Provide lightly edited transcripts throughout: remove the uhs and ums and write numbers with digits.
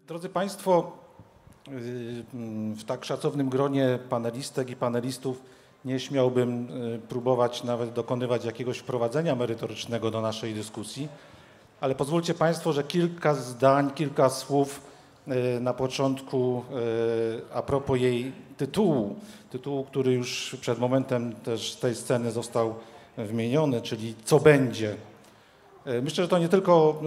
Drodzy Państwo, w tak szacownym gronie panelistek i panelistów nie śmiałbym próbować nawet dokonywać jakiegoś wprowadzenia merytorycznego do naszej dyskusji, ale pozwólcie Państwo, że kilka zdań, kilka słów na początku a propos jej tytułu, który już przed momentem też z tej sceny został wymieniony, czyli co będzie. Myślę, że to nie tylko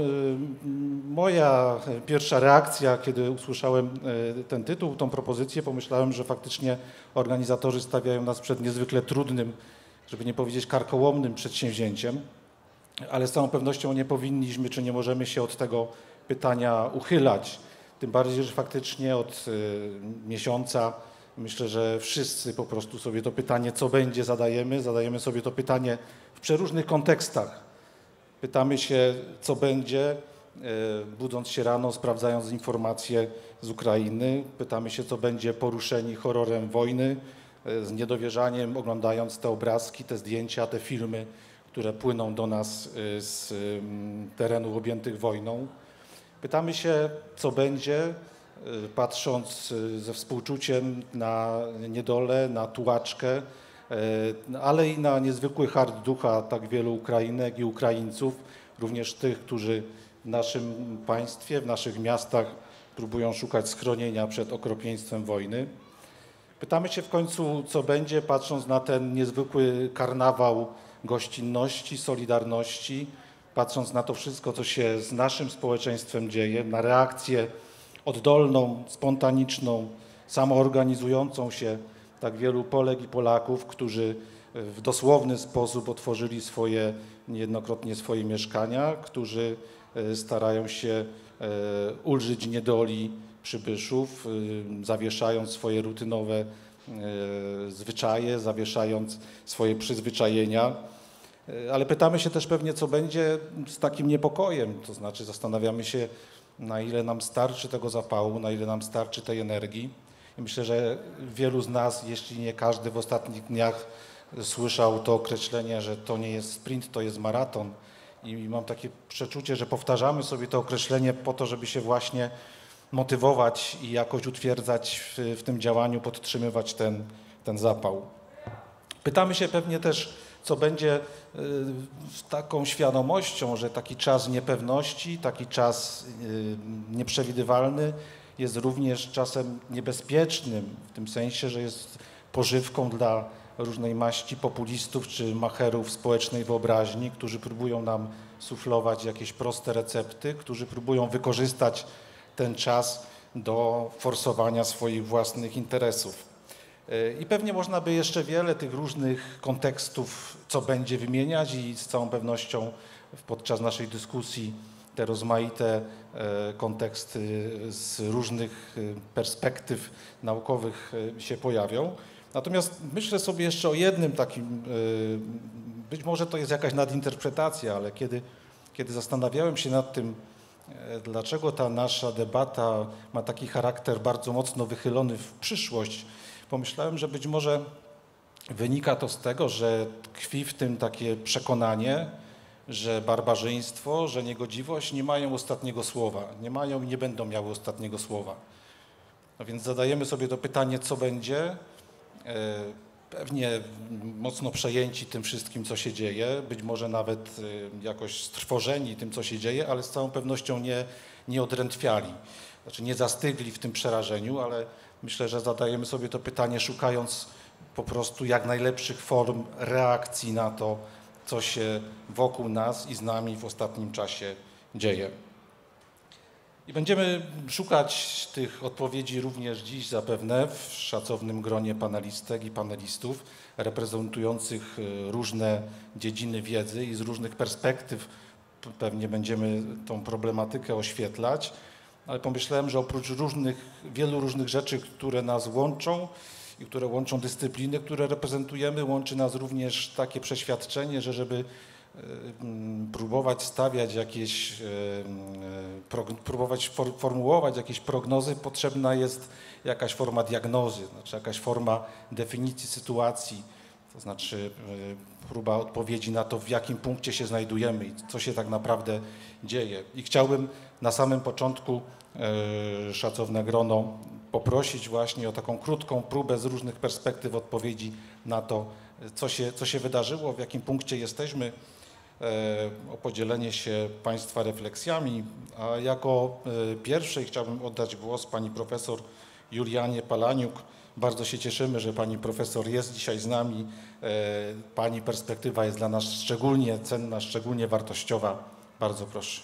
moja pierwsza reakcja, kiedy usłyszałem ten tytuł, tą propozycję. Pomyślałem, że faktycznie organizatorzy stawiają nas przed niezwykle trudnym, żeby nie powiedzieć karkołomnym przedsięwzięciem, ale z całą pewnością nie powinniśmy, czy nie możemy się od tego pytania uchylać. Tym bardziej, że faktycznie od miesiąca myślę, że wszyscy po prostu sobie to pytanie, co będzie, zadajemy sobie to pytanie w przeróżnych kontekstach. Pytamy się, co będzie, budząc się rano, sprawdzając informacje z Ukrainy. Pytamy się, co będzie, poruszeni horrorem wojny, z niedowierzaniem oglądając te obrazki, te zdjęcia, te filmy, które płyną do nas z terenów objętych wojną. Pytamy się, co będzie, patrząc ze współczuciem na niedolę, na tułaczkę, ale i na niezwykły hart ducha tak wielu Ukrainek i Ukraińców, również tych, którzy w naszym państwie, w naszych miastach próbują szukać schronienia przed okropieństwem wojny. Pytamy się w końcu, co będzie, patrząc na ten niezwykły karnawał gościnności, solidarności, patrząc na to wszystko, co się z naszym społeczeństwem dzieje, na reakcję oddolną, spontaniczną, samoorganizującą się tak wielu Polek i Polaków, którzy w dosłowny sposób otworzyli niejednokrotnie swoje mieszkania, którzy starają się ulżyć niedoli przybyszów, zawieszając swoje rutynowe zwyczaje, zawieszając swoje przyzwyczajenia. Ale pytamy się też pewnie, co będzie z takim niepokojem, to znaczy zastanawiamy się, na ile nam starczy tego zapału, na ile nam starczy tej energii. I myślę, że wielu z nas, jeśli nie każdy, w ostatnich dniach słyszał to określenie, że to nie jest sprint, to jest maraton. I mam takie przeczucie, że powtarzamy sobie to określenie po to, żeby się właśnie motywować i jakoś utwierdzać w tym działaniu, podtrzymywać ten zapał. Pytamy się pewnie też, co będzie z taką świadomością, że taki czas niepewności, taki czas nieprzewidywalny jest również czasem niebezpiecznym, w tym sensie, że jest pożywką dla różnej maści populistów czy macherów społecznej wyobraźni, którzy próbują nam suflować jakieś proste recepty, którzy próbują wykorzystać ten czas do forsowania swoich własnych interesów. I pewnie można by jeszcze wiele tych różnych kontekstów, co będzie, wymieniać i z całą pewnością podczas naszej dyskusji te rozmaite konteksty z różnych perspektyw naukowych się pojawią. Natomiast myślę sobie jeszcze o jednym takim, być może to jest jakaś nadinterpretacja, ale kiedy zastanawiałem się nad tym, dlaczego ta nasza debata ma taki charakter bardzo mocno wychylony w przyszłość, pomyślałem, że być może wynika to z tego, że tkwi w tym takie przekonanie, że barbarzyństwo, że niegodziwość nie mają ostatniego słowa, nie mają i nie będą miały ostatniego słowa. No więc zadajemy sobie to pytanie, co będzie, pewnie mocno przejęci tym wszystkim, co się dzieje, być może nawet jakoś strwożeni tym, co się dzieje, ale z całą pewnością nie odrętwiali, znaczy nie zastygli w tym przerażeniu, ale myślę, że zadajemy sobie to pytanie, szukając po prostu jak najlepszych form reakcji na to, co się wokół nas i z nami w ostatnim czasie dzieje. I będziemy szukać tych odpowiedzi również dziś zapewne w szacownym gronie panelistek i panelistów reprezentujących różne dziedziny wiedzy i z różnych perspektyw pewnie będziemy tą problematykę oświetlać, ale pomyślałem, że oprócz wielu różnych rzeczy, które nas łączą i które łączą dyscypliny, które reprezentujemy, łączy nas również takie przeświadczenie, że żeby próbować stawiać formułować jakieś prognozy, potrzebna jest jakaś forma diagnozy, znaczy jakaś forma definicji sytuacji, to znaczy próba odpowiedzi na to, w jakim punkcie się znajdujemy i co się tak naprawdę dzieje. I chciałbym na samym początku szacowne grono, poprosić właśnie o taką krótką próbę z różnych perspektyw odpowiedzi na to, co się wydarzyło, w jakim punkcie jesteśmy, o podzielenie się Państwa refleksjami. A jako pierwszej chciałbym oddać głos pani profesor Julianie Palaniuk. Bardzo się cieszymy, że pani profesor jest dzisiaj z nami. Pani perspektywa jest dla nas szczególnie cenna, szczególnie wartościowa. Bardzo proszę.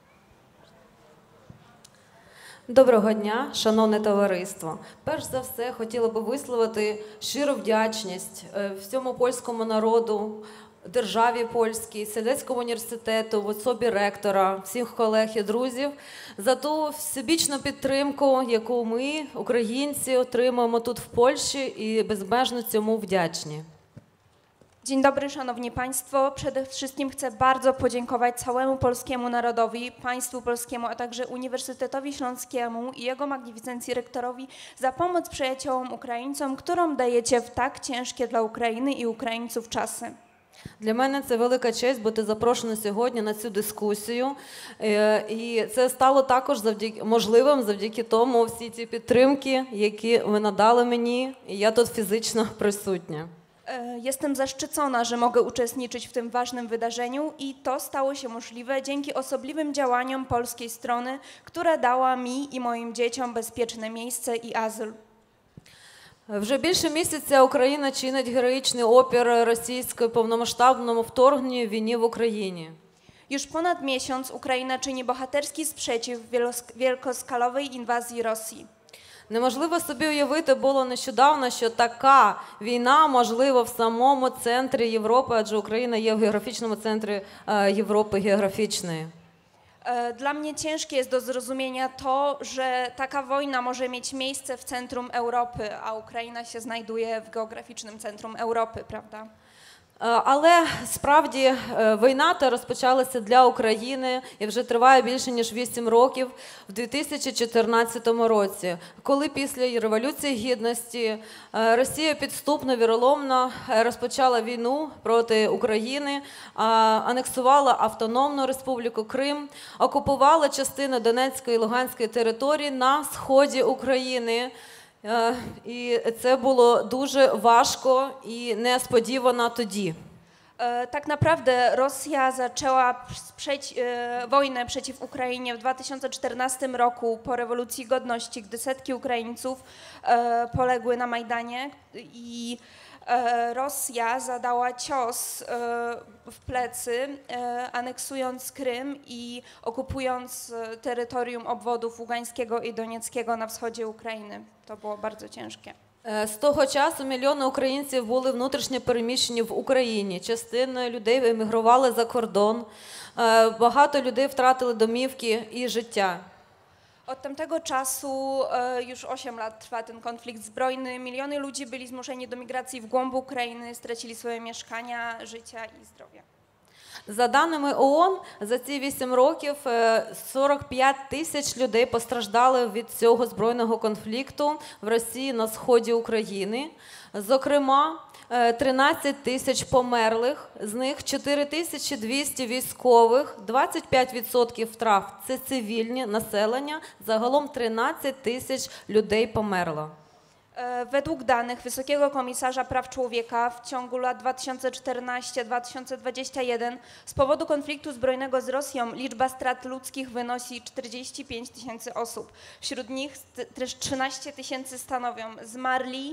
Доброго дня, шановне товариство. Перш за все, хотіла би висловити щиру вдячність всьому польському народу, державі польській, Селецькому університету, в особі ректора, всіх колег і друзів за ту всебічну підтримку, яку ми, українці, отримуємо тут в Польщі і безмежно цьому вдячні. Dzień dobry, Szanowni Państwo. Przede wszystkim chcę bardzo podziękować całemu polskiemu narodowi, państwu polskiemu, a także Uniwersytetowi Śląskiemu i jego magnificencji rektorowi za pomoc przyjaciołom Ukraińcom, którą dajecie w tak ciężkie dla Ukrainy i Ukraińców czasy. Для мене це велика честь бути запрошеною сьогодні на цю дискусію. І це стало також можливим завдяки тому всі ці підтримки, які ви надали мені, і я тут фізично присутня. Jestem zaszczycona, że mogę uczestniczyć w tym ważnym wydarzeniu i to stało się możliwe dzięki osobliwym działaniom polskiej strony, która dała mi i moim dzieciom bezpieczne miejsce i azyl. Вже більше місяця Україна чинить героїчний опір російському повномасштабному вторгненню війні в Україні. Już ponad miesiąc Ukraina czyni bohaterski sprzeciw wielkoskalowej inwazji Rosji. Неможливо собі уявити було нещодавно, що така війна можлива в самому центрі Європи, адже Україна є в географічному центрі Європи географічної. Dla mnie ciężkie jest do zrozumienia to, że taka wojna może mieć miejsce w centrum Europy, a Ukraina się znajduje w geograficznym centrum Europy, prawda? Але справді війна та розпочалася для України і вже триває більше ніж 8 років в 2014 році, коли після Революції Гідності Росія підступно, віроломно розпочала війну проти України, анексувала Автономну Республіку Крим, окупувала частину Донецької і Луганської території на сході України. І це було дуже важко і несподівано тоді. Tak naprawdę Rosja zaczęła wojnę przeciw Ukrainie w 2014 roku po rewolucji godności, gdy setki Ukraińców poległy na Majdanie i Rosja zadała cios w plecy, aneksując Krym i okupując terytorium obwodów Ługańskiego i Donieckiego na wschodzie Ukrainy. To było bardzo ciężkie. З того часу мільйони українців були внутрішньо переміщені в Україні. Частина людей емігрували за кордон. Багато людей втратили домівки і життя. Od tamtego czasu już 8 lat trwa ten konflikt zbrojny. Miliony ludzi byli zmuszeni do migracji w głąb Ukrainy, stracili swoje mieszkania, życia i zdrowia. За даними ООН, за ці 8 років 45 тисяч людей постраждали від цього збройного конфлікту в Росії на сході України. Зокрема, 13 тисяч померлих, з них 4200 військових, 25% втрат – це цивільне населення, загалом 13 тисяч людей померло. Według danych Wysokiego Komisarza Praw Człowieka w ciągu lat 2014-2021 z powodu konfliktu zbrojnego z Rosją liczba strat ludzkich wynosi 45 000 osób. Wśród nich też 13 000 stanowią zmarli,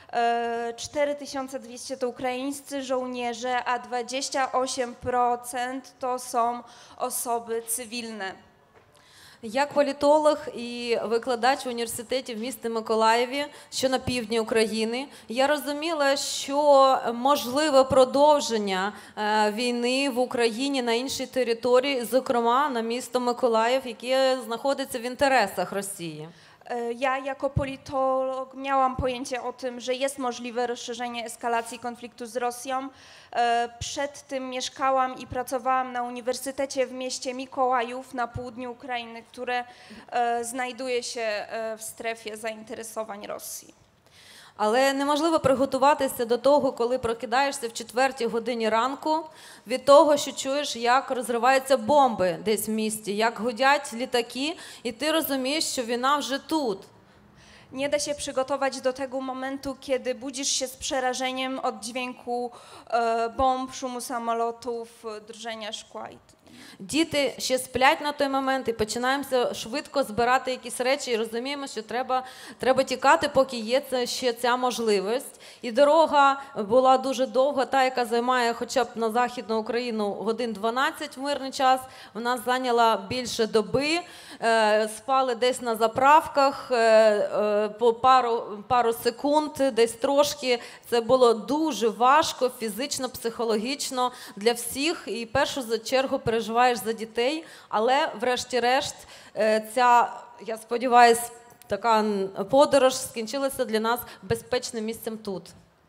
4200 to ukraińscy żołnierze, a 28% to są osoby cywilne. Як політолог і викладач в університеті в місті Миколаєві, що на півдні України, я розуміла, що можливе продовження війни в Україні на іншій території, зокрема на місто Миколаїв, яке знаходиться в інтересах Росії. Ja jako politolog miałam pojęcie o tym, że jest możliwe rozszerzenie eskalacji konfliktu z Rosją. Przed tym mieszkałam i pracowałam na uniwersytecie w mieście Mikołajów na południu Ukrainy, które znajduje się w strefie zainteresowań Rosji. Але неможливо приготуватися до того, коли прокидаєшся в 4-й годині ранку, від того, що чуєш, як розриваються бомби десь в місті, як гудять літаки, і ти розумієш, що війна вже тут. Nie da się przygotować do tego momentu, kiedy budzisz się z przerażeniem od dźwięku bomb, szumu samolotów, drżenia szkła. Діти ще сплять на той момент і починаємося швидко збирати якісь речі і розуміємо, що треба тікати, поки є ще ця можливість. І дорога була дуже довга, та, яка займає хоча б на Західну Україну годин 12 в мирний час, вона зайняла більше доби, спали десь на заправках по пару секунд, десь трошки. Це було дуже важко фізично, психологічно для всіх і в першу чергу переживаєш за дітей, але врешті-решт ця, я сподіваюся, така подорож скінчилася для нас безпечним місцем тут.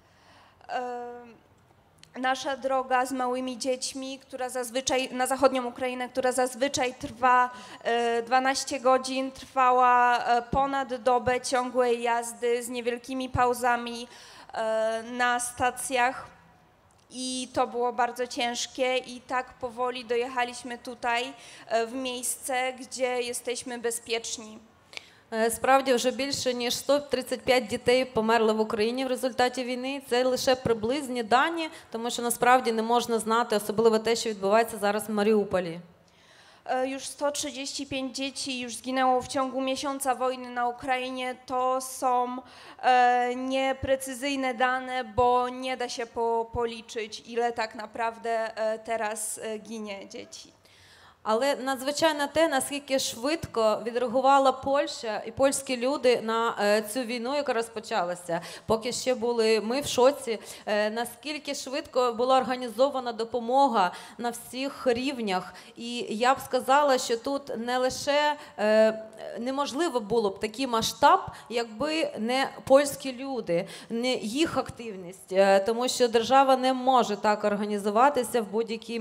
Nasza droga z małymi dziećmi, która zazwyczaj na zachodnią Ukrainę, która zazwyczaj trwa 12 godzin, trwała ponad dobę ciągłej jazdy z niewielkimi pauzami na stacjach. I to było bardzo ciężkie i tak powoli dojechaliśmy tutaj w miejsce, gdzie jesteśmy bezpieczni. Справді, вже більше ніж 135 дітей померли в Україні в результаті війни. Це лише приблизні дані, тому що насправді не можна знати, особливо те, що відбувається зараз в Маріуполі. Już 135 dzieci już zginęło w ciągu miesiąca wojny na Ukrainie. To są nieprecyzyjne dane, bo nie da się policzyć, ile tak naprawdę teraz ginie dzieci. Але надзвичайно те, наскільки швидко відреагувала Польща і польські люди на цю війну, яка розпочалася. Поки ще були ми в шоці, наскільки швидко була організована допомога на всіх рівнях. І я б сказала, що тут не лише неможливо було б такий масштаб, якби не польські люди, не їх активність. Тому що держава не може так організуватися в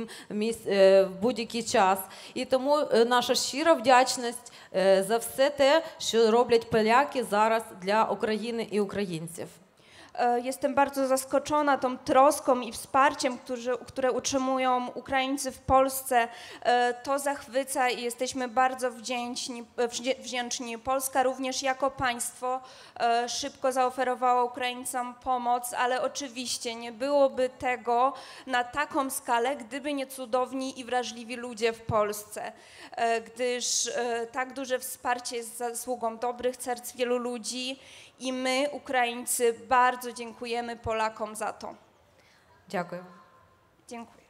будь-який час. І тому наша щира вдячність за все те, що роблять поляки зараз для України і українців. Jestem bardzo zaskoczona tą troską i wsparciem, które utrzymują Ukraińcy w Polsce. To zachwyca i jesteśmy bardzo wdzięczni. Polska również jako państwo szybko zaoferowała Ukraińcom pomoc, ale oczywiście nie byłoby tego na taką skalę, gdyby nie cudowni i wrażliwi ludzie w Polsce, gdyż tak duże wsparcie jest zasługą dobrych serc wielu ludzi. I my, Ukraińcy, bardzo dziękujemy Polakom za to. Дякую. Dziękuję.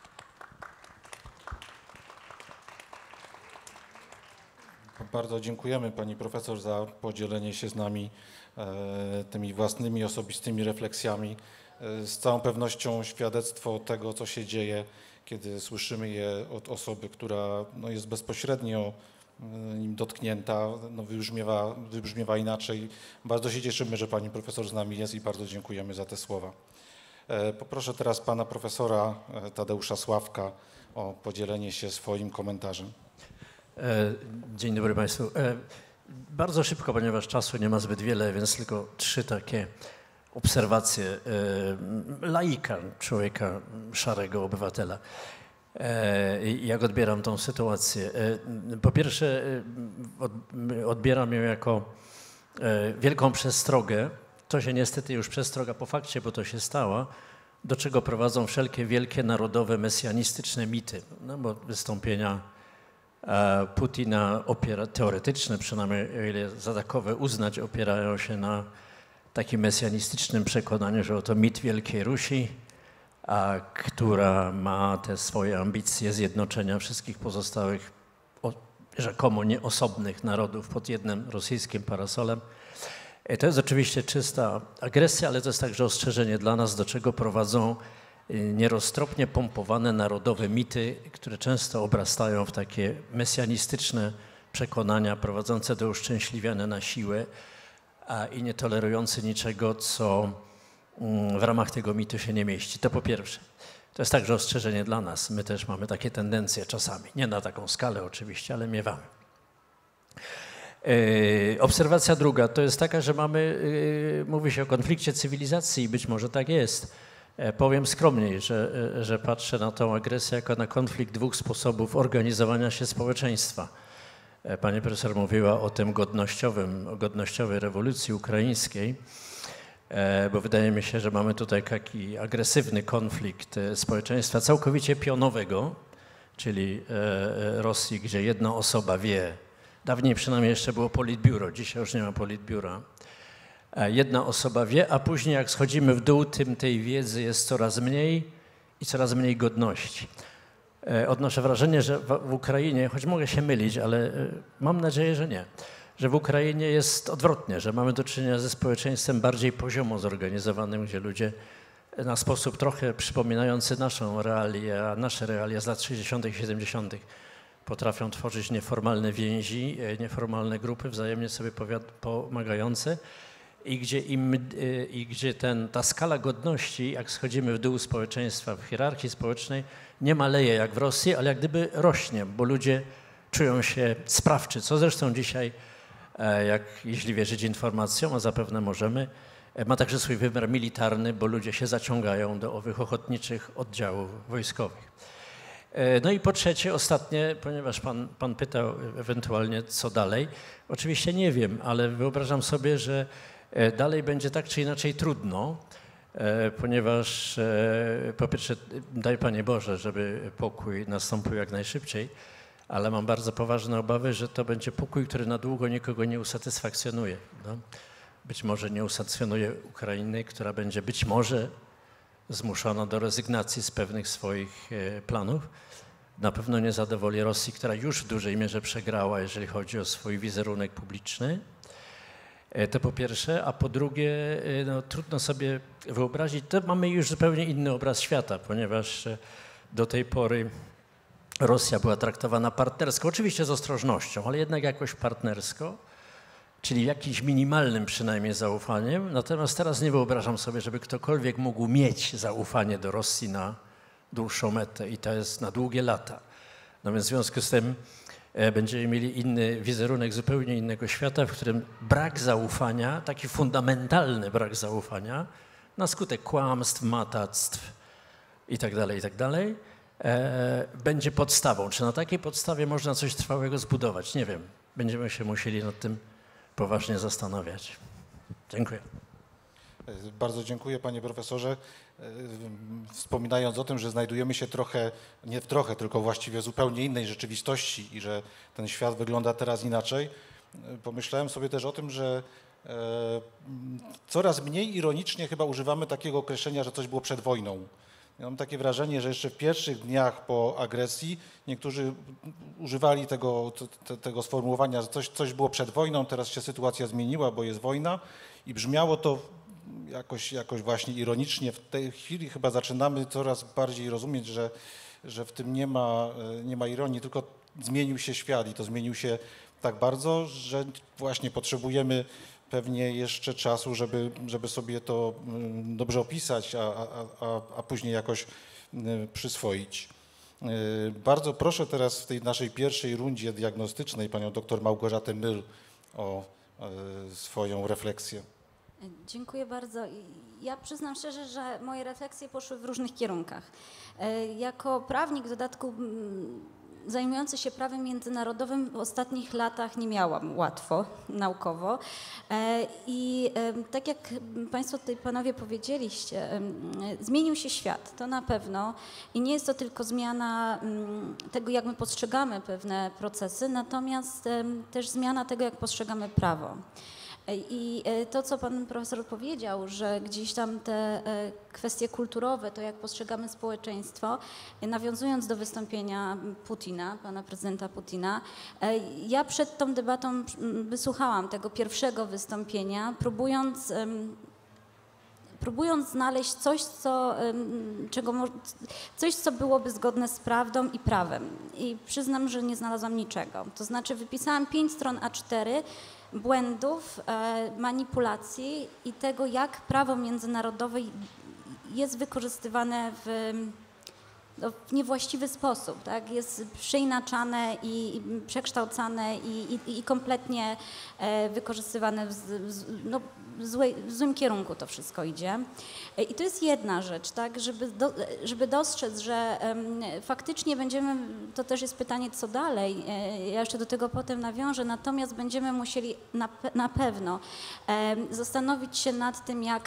Bardzo dziękujemy pani profesor za podzielenie się z nami tymi własnymi, osobistymi refleksjami. Z całą pewnością świadectwo tego, co się dzieje, kiedy słyszymy je od osoby, która jest bezpośrednio nim dotknięta, wybrzmiewa inaczej. Bardzo się cieszymy, że pani profesor z nami jest i bardzo dziękujemy za te słowa. Poproszę teraz pana profesora Tadeusza Sławka o podzielenie się swoim komentarzem. Dzień dobry Państwu. Bardzo szybko, ponieważ czasu nie ma zbyt wiele, więc tylko 3 takie obserwacje laika, człowieka, szarego obywatela. Jak odbieram tą sytuację? Po pierwsze, odbieram ją jako wielką przestrogę. To się niestety już przestroga po fakcie, bo to się stało, do czego prowadzą wszelkie wielkie narodowe, mesjanistyczne mity. No bo wystąpienia Putina teoretyczne, przynajmniej o ile za takowe uznać, opierają się na takim mesjanistycznym przekonaniu, że oto mit Wielkiej Rusi, która ma te swoje ambicje zjednoczenia wszystkich pozostałych rzekomo nieosobnych narodów pod jednym rosyjskim parasolem. To jest oczywiście czysta agresja, ale to jest także ostrzeżenie dla nas, do czego prowadzą nieroztropnie pompowane narodowe mity, które często obrastają w takie mesjanistyczne przekonania prowadzące do uszczęśliwiania na siłę i nie tolerujące niczego, co w ramach tego mitu się nie mieści. To po pierwsze. To jest także ostrzeżenie dla nas. My też mamy takie tendencje czasami. Nie na taką skalę oczywiście, ale miewamy. Obserwacja druga to jest taka, że mówi się o konflikcie cywilizacji i być może tak jest. Powiem skromniej, że patrzę na tą agresję jako na konflikt dwóch sposobów organizowania się społeczeństwa. Pani profesor mówiła o tym o godnościowej rewolucji ukraińskiej, bo wydaje mi się, że mamy tutaj taki agresywny konflikt społeczeństwa całkowicie pionowego, czyli Rosji, gdzie jedna osoba wie, dawniej przynajmniej jeszcze było politbiuro, dzisiaj już nie ma politbiura. Jedna osoba wie, a później jak schodzimy w dół, tym tej wiedzy jest coraz mniej i coraz mniej godności. Odnoszę wrażenie, że w Ukrainie, choć mogę się mylić, ale mam nadzieję, że nie, że w Ukrainie jest odwrotnie, że mamy do czynienia ze społeczeństwem bardziej poziomo zorganizowanym, gdzie ludzie na sposób trochę przypominający nasze realia z lat 60. i 70. potrafią tworzyć nieformalne więzi, nieformalne grupy wzajemnie sobie pomagające i gdzie ta skala godności, jak schodzimy w dół społeczeństwa, w hierarchii społecznej, nie maleje jak w Rosji, ale jak gdyby rośnie, bo ludzie czują się sprawczy, co zresztą dzisiaj, jeśli wierzyć informacjom, a zapewne możemy, ma także swój wymiar militarny, bo ludzie się zaciągają do owych ochotniczych oddziałów wojskowych. No i po trzecie, ostatnie, ponieważ pan pytał ewentualnie co dalej, oczywiście nie wiem, ale wyobrażam sobie, że dalej będzie tak czy inaczej trudno, ponieważ po pierwsze, daj Panie Boże, żeby pokój nastąpił jak najszybciej, ale mam bardzo poważne obawy, że to będzie pokój, który na długo nikogo nie usatysfakcjonuje. No? Być może nie usatysfakcjonuje Ukrainy, która będzie być może zmuszona do rezygnacji z pewnych swoich planów. Na pewno nie zadowoli Rosji, która już w dużej mierze przegrała, jeżeli chodzi o swój wizerunek publiczny. To po pierwsze, a po drugie, no, trudno sobie wyobrazić, to mamy już zupełnie inny obraz świata, ponieważ do tej pory Rosja była traktowana partnersko, oczywiście z ostrożnością, ale jednak jakoś partnersko, czyli jakimś minimalnym przynajmniej zaufaniem. Natomiast teraz nie wyobrażam sobie, żeby ktokolwiek mógł mieć zaufanie do Rosji na dłuższą metę i to jest na długie lata. No więc w związku z tym będziemy mieli inny wizerunek zupełnie innego świata, w którym brak zaufania, taki fundamentalny brak zaufania na skutek kłamstw, matactw itd., będzie podstawą. Czy na takiej podstawie można coś trwałego zbudować? Nie wiem. Będziemy się musieli nad tym poważnie zastanawiać. Dziękuję. Bardzo dziękuję, panie profesorze. Wspominając o tym, że znajdujemy się tylko właściwie w zupełnie innej rzeczywistości i że ten świat wygląda teraz inaczej, pomyślałem sobie też o tym, że coraz mniej ironicznie chyba używamy takiego określenia, że coś było przed wojną. Ja mam takie wrażenie, że jeszcze w pierwszych dniach po agresji niektórzy używali tego sformułowania, że coś było przed wojną, teraz się sytuacja zmieniła, bo jest wojna i brzmiało to jakoś właśnie ironicznie. W tej chwili chyba zaczynamy coraz bardziej rozumieć, że w tym nie ma ironii, tylko zmienił się świat i to zmienił się tak bardzo, że właśnie potrzebujemy pewnie jeszcze czasu, żeby sobie to dobrze opisać, a później jakoś przyswoić. Bardzo proszę teraz w tej naszej pierwszej rundzie diagnostycznej panią dr Małgorzatę Myl o swoją refleksję. Dziękuję bardzo. Ja przyznam szczerze, że moje refleksje poszły w różnych kierunkach. Jako prawnik, w dodatku zajmujący się prawem międzynarodowym, w ostatnich latach nie miałam łatwo naukowo. I tak jak Państwo tutaj panowie powiedzieliście, zmienił się świat, to na pewno. I nie jest to tylko zmiana tego, jak my postrzegamy pewne procesy, natomiast też zmiana tego, jak postrzegamy prawo. I to, co pan profesor powiedział, że gdzieś tam te kwestie kulturowe, to jak postrzegamy społeczeństwo, nawiązując do wystąpienia Putina, pana prezydenta Putina, ja przed tą debatą wysłuchałam tego pierwszego wystąpienia, próbując znaleźć coś, co byłoby zgodne z prawdą i prawem. I przyznam, że nie znalazłam niczego. To znaczy wypisałam 5 stron A4 błędów, manipulacji i tego, jak prawo międzynarodowe jest wykorzystywane w niewłaściwy sposób, tak? Jest przeinaczane i przekształcane i kompletnie wykorzystywane w złym kierunku to wszystko idzie. I to jest jedna rzecz, tak? Żeby dostrzec, że faktycznie będziemy, to też jest pytanie, co dalej, ja jeszcze do tego potem nawiążę, natomiast będziemy musieli na pewno zastanowić się nad tym, jak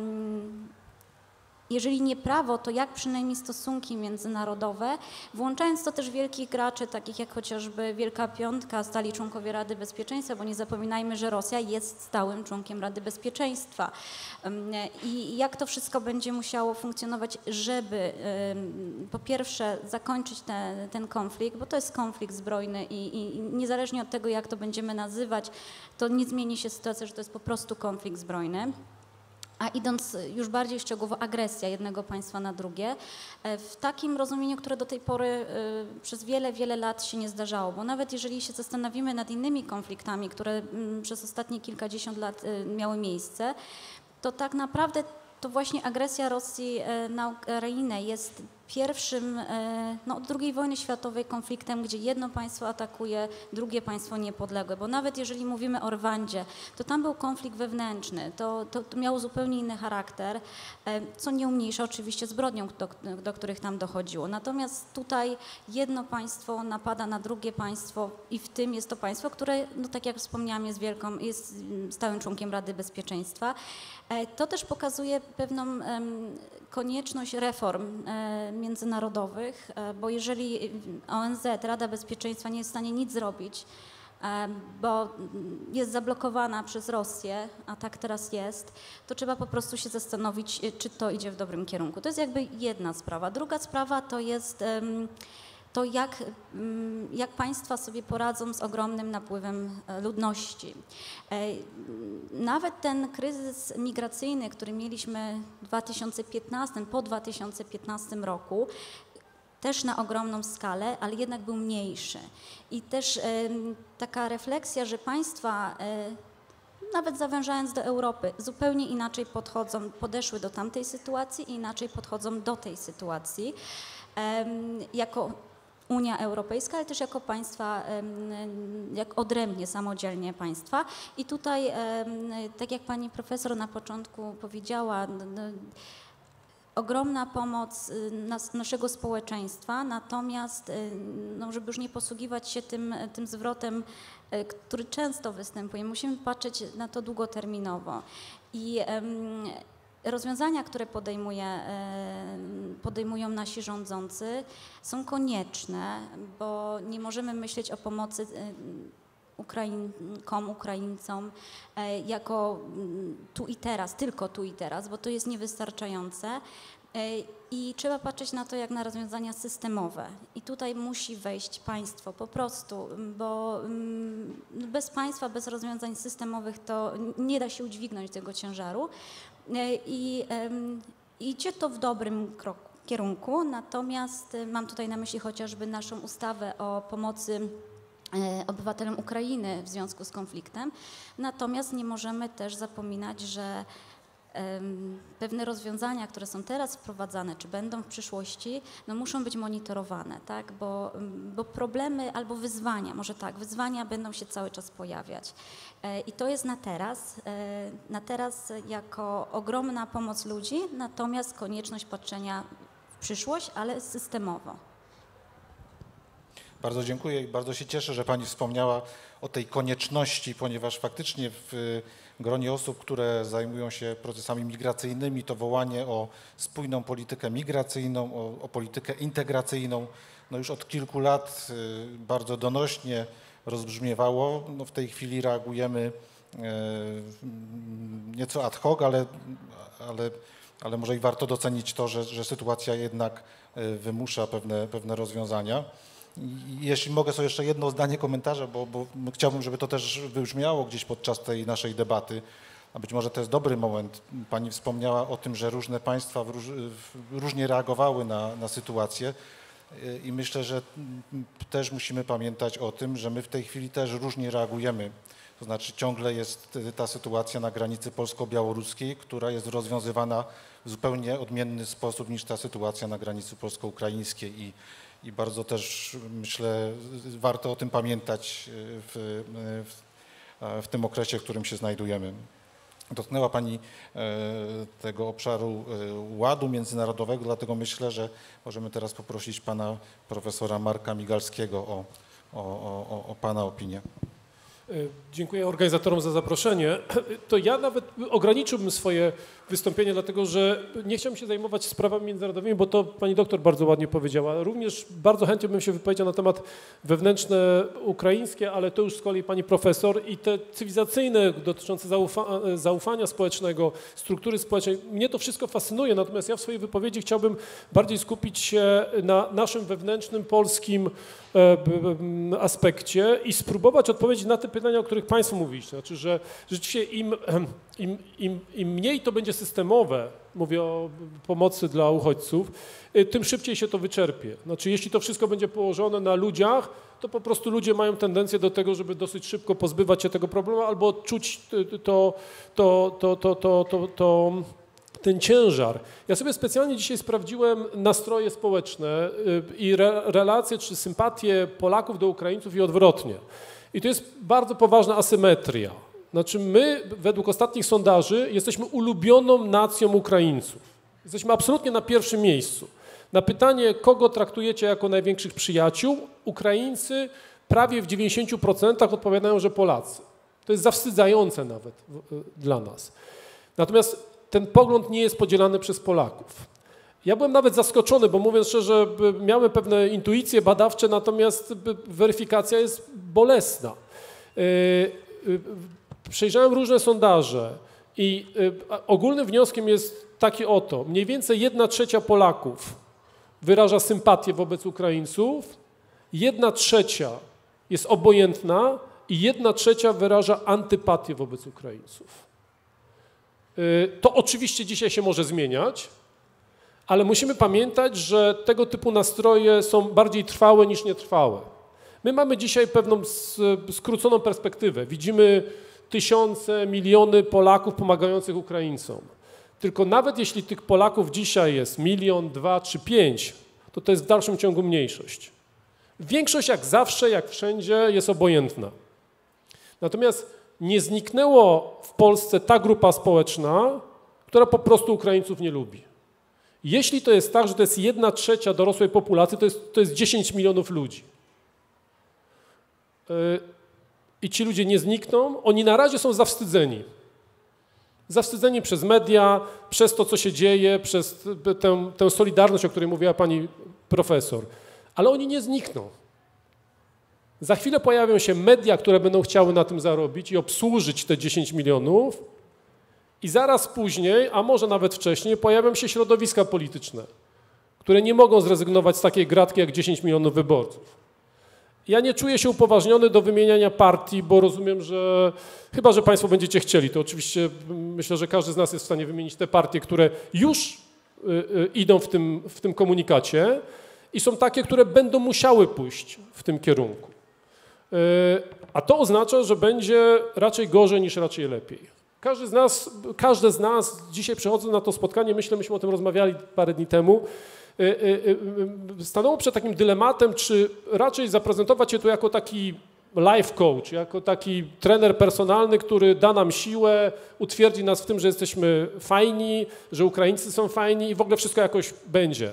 jeżeli nie prawo, to jak przynajmniej stosunki międzynarodowe, włączając to też wielkich graczy, takich jak chociażby Wielka Piątka, stali członkowie Rady Bezpieczeństwa, bo nie zapominajmy, że Rosja jest stałym członkiem Rady Bezpieczeństwa. I jak to wszystko będzie musiało funkcjonować, żeby po pierwsze zakończyć ten konflikt, bo to jest konflikt zbrojny i niezależnie od tego, jak to będziemy nazywać, to nie zmieni się sytuacja, że to jest po prostu konflikt zbrojny. A idąc już bardziej szczegółowo, agresja jednego państwa na drugie, w takim rozumieniu, które do tej pory przez wiele lat się nie zdarzało, bo nawet jeżeli się zastanowimy nad innymi konfliktami, które przez ostatnie kilkadziesiąt lat miały miejsce, to tak naprawdę to właśnie agresja Rosji na Ukrainę jest pierwszym od II wojny światowej konfliktem, gdzie jedno państwo atakuje drugie państwo niepodległe, bo nawet jeżeli mówimy o Rwandzie, to tam był konflikt wewnętrzny, to miało zupełnie inny charakter, co nie umniejsza oczywiście zbrodniom, do których tam dochodziło. Natomiast tutaj jedno państwo napada na drugie państwo i w tym jest to państwo, które, no tak jak wspomniałam, jest stałym członkiem Rady Bezpieczeństwa. To też pokazuje pewną konieczność reform międzynarodowych, bo jeżeli ONZ, Rada Bezpieczeństwa nie jest w stanie nic zrobić, bo jest zablokowana przez Rosję, a tak teraz jest, to trzeba po prostu się zastanowić, czy to idzie w dobrym kierunku. To jest jakby jedna sprawa. Druga sprawa to jest to, jak państwa sobie poradzą z ogromnym napływem ludności. Nawet ten kryzys migracyjny, który mieliśmy po 2015 roku, też na ogromną skalę, ale jednak był mniejszy. I też taka refleksja, że państwa, nawet zawężając do Europy, zupełnie inaczej podeszły do tamtej sytuacji i inaczej podchodzą do tej sytuacji. Jako Unia Europejska, ale też jako państwa, jak odrębnie, samodzielnie państwa. I tutaj, tak jak pani profesor na początku powiedziała, ogromna pomoc naszego społeczeństwa, natomiast żeby już nie posługiwać się tym zwrotem, który często występuje, musimy patrzeć na to długoterminowo. I rozwiązania, które podejmują nasi rządzący, są konieczne, bo nie możemy myśleć o pomocy Ukrainkom, Ukraińcom jako tu i teraz, tylko tu i teraz, bo to jest niewystarczające. I trzeba patrzeć na to jak na rozwiązania systemowe. I tutaj musi wejść państwo po prostu, bo bez państwa, bez rozwiązań systemowych to nie da się udźwignąć tego ciężaru. I idzie to w dobrym kierunku, natomiast mam tutaj na myśli chociażby naszą ustawę o pomocy obywatelom Ukrainy w związku z konfliktem. Natomiast nie możemy też zapominać, że pewne rozwiązania, które są teraz wprowadzane, czy będą w przyszłości, muszą być monitorowane, tak? Bo problemy albo wyzwania, może tak, wyzwania będą się cały czas pojawiać. I to jest na teraz jako ogromna pomoc ludzi, natomiast konieczność patrzenia w przyszłość, ale systemowo. Bardzo dziękuję i bardzo się cieszę, że pani wspomniała o tej konieczności, ponieważ faktycznie w gronie osób, które zajmują się procesami migracyjnymi, to wołanie o spójną politykę migracyjną, o politykę integracyjną, już od kilku lat bardzo donośnie rozbrzmiewało. W tej chwili reagujemy nieco ad hoc, ale może i warto docenić to, że sytuacja jednak wymusza pewne rozwiązania. Jeśli mogę sobie jeszcze jedno zdanie komentarza, bo chciałbym, żeby to też wybrzmiało gdzieś podczas tej naszej debaty, a być może to jest dobry moment. Pani wspomniała o tym, że różne państwa różnie reagowały na sytuację i myślę, że też musimy pamiętać o tym, że my w tej chwili też różnie reagujemy To znaczy ciągle jest ta sytuacja na granicy polsko-białoruskiej, która jest rozwiązywana w zupełnie odmienny sposób niż ta sytuacja na granicy polsko-ukraińskiej i bardzo też myślę warto o tym pamiętać w tym okresie, w którym się znajdujemy. Dotknęła Pani tego obszaru ładu międzynarodowego, dlatego myślę, że możemy teraz poprosić Pana profesora Marka Migalskiego o Pana opinię. Dziękuję organizatorom za zaproszenie. To ja nawet ograniczyłbym swoje wystąpienie, dlatego że nie chciałbym się zajmować sprawami międzynarodowymi, bo to pani doktor bardzo ładnie powiedziała. Również bardzo chętnie bym się wypowiedział na temat wewnętrzne ukraińskie, ale to już z kolei pani profesor i te cywilizacyjne dotyczące zaufania społecznego, struktury społecznej. Mnie to wszystko fascynuje, natomiast ja w swojej wypowiedzi chciałbym bardziej skupić się na naszym wewnętrznym, polskim aspekcie i spróbować odpowiedzieć na te pytania, o których Państwo mówiliście. Znaczy, że rzeczywiście im mniej to będzie systemowe, mówię o pomocy dla uchodźców, tym szybciej się to wyczerpie. Znaczy, jeśli to wszystko będzie położone na ludziach, to po prostu ludzie mają tendencję do tego, żeby dosyć szybko pozbywać się tego problemu albo odczuć ten ciężar. Ja sobie specjalnie dzisiaj sprawdziłem nastroje społeczne i relacje czy sympatie Polaków do Ukraińców i odwrotnie. I to jest bardzo poważna asymetria. Znaczy my, według ostatnich sondaży, jesteśmy ulubioną nacją Ukraińców. Jesteśmy absolutnie na pierwszym miejscu. Na pytanie, kogo traktujecie jako największych przyjaciół, Ukraińcy prawie w 90% odpowiadają, że Polacy. To jest zawstydzające nawet dla nas. Natomiast ten pogląd nie jest podzielany przez Polaków. Ja byłem nawet zaskoczony, bo mówiąc szczerze, miałem pewne intuicje badawcze, natomiast weryfikacja jest bolesna. Przejrzałem różne sondaże i ogólnym wnioskiem jest taki oto. Mniej więcej 1/3 Polaków wyraża sympatię wobec Ukraińców, 1/3 jest obojętna i 1/3 wyraża antypatię wobec Ukraińców. To oczywiście dzisiaj się może zmieniać, ale musimy pamiętać, że tego typu nastroje są bardziej trwałe niż nietrwałe. My mamy dzisiaj pewną skróconą perspektywę. Widzimy tysiące, miliony Polaków pomagających Ukraińcom. Tylko nawet jeśli tych Polaków dzisiaj jest 1, 2 czy 5, to jest w dalszym ciągu mniejszość. Większość jak zawsze, jak wszędzie jest obojętna. Natomiast nie zniknęło w Polsce ta grupa społeczna, która po prostu Ukraińców nie lubi. Jeśli to jest tak, że to jest 1/3 dorosłej populacji, to jest 10 milionów ludzi. I ci ludzie nie znikną, oni na razie są zawstydzeni. Zawstydzeni przez media, przez to, co się dzieje, przez tę solidarność, o której mówiła pani profesor. Ale oni nie znikną. Za chwilę pojawią się media, które będą chciały na tym zarobić i obsłużyć te 10 milionów i zaraz później, a może nawet wcześniej, pojawią się środowiska polityczne, które nie mogą zrezygnować z takiej gratki jak 10 milionów wyborców. Ja nie czuję się upoważniony do wymieniania partii, bo rozumiem, że chyba, że Państwo będziecie chcieli, to oczywiście myślę, że każdy z nas jest w stanie wymienić te partie, które już idą w tym komunikacie i są takie, które będą musiały pójść w tym kierunku. A to oznacza, że będzie raczej gorzej niż raczej lepiej. Każdy z nas dzisiaj przychodząc na to spotkanie, myśmy o tym rozmawiali parę dni temu, stanęło przed takim dylematem, czy raczej zaprezentować się tu jako taki life coach, jako taki trener personalny, który da nam siłę, utwierdzi nas w tym, że jesteśmy fajni, że Ukraińcy są fajni i w ogóle wszystko jakoś będzie.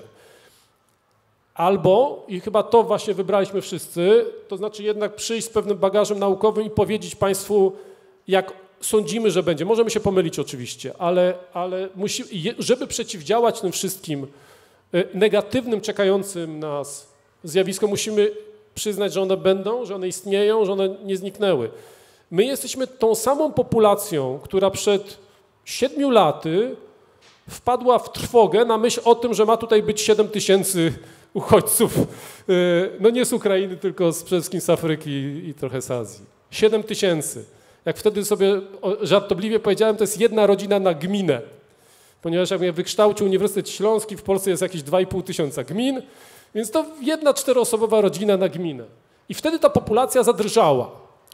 Albo, i chyba to właśnie wybraliśmy wszyscy, to znaczy jednak przyjść z pewnym bagażem naukowym i powiedzieć Państwu, jak sądzimy, że będzie. Możemy się pomylić oczywiście, ale żeby przeciwdziałać tym wszystkim negatywnym, czekającym nas zjawiskom, musimy przyznać, że one będą, że one istnieją, że one nie zniknęły. My jesteśmy tą samą populacją, która przed 7 laty wpadła w trwogę na myśl o tym, że ma tutaj być 7 000 uchodźców, no nie z Ukrainy, tylko przede wszystkim z Afryki i trochę z Azji. 7 000. Jak wtedy sobie żartobliwie powiedziałem, to jest jedna rodzina na gminę. Ponieważ jak mnie wykształcił Uniwersytet Śląski, w Polsce jest jakieś 2,5 tysiąca gmin, więc to 1 4-osobowa rodzina na gminę. I wtedy ta populacja zadrżała.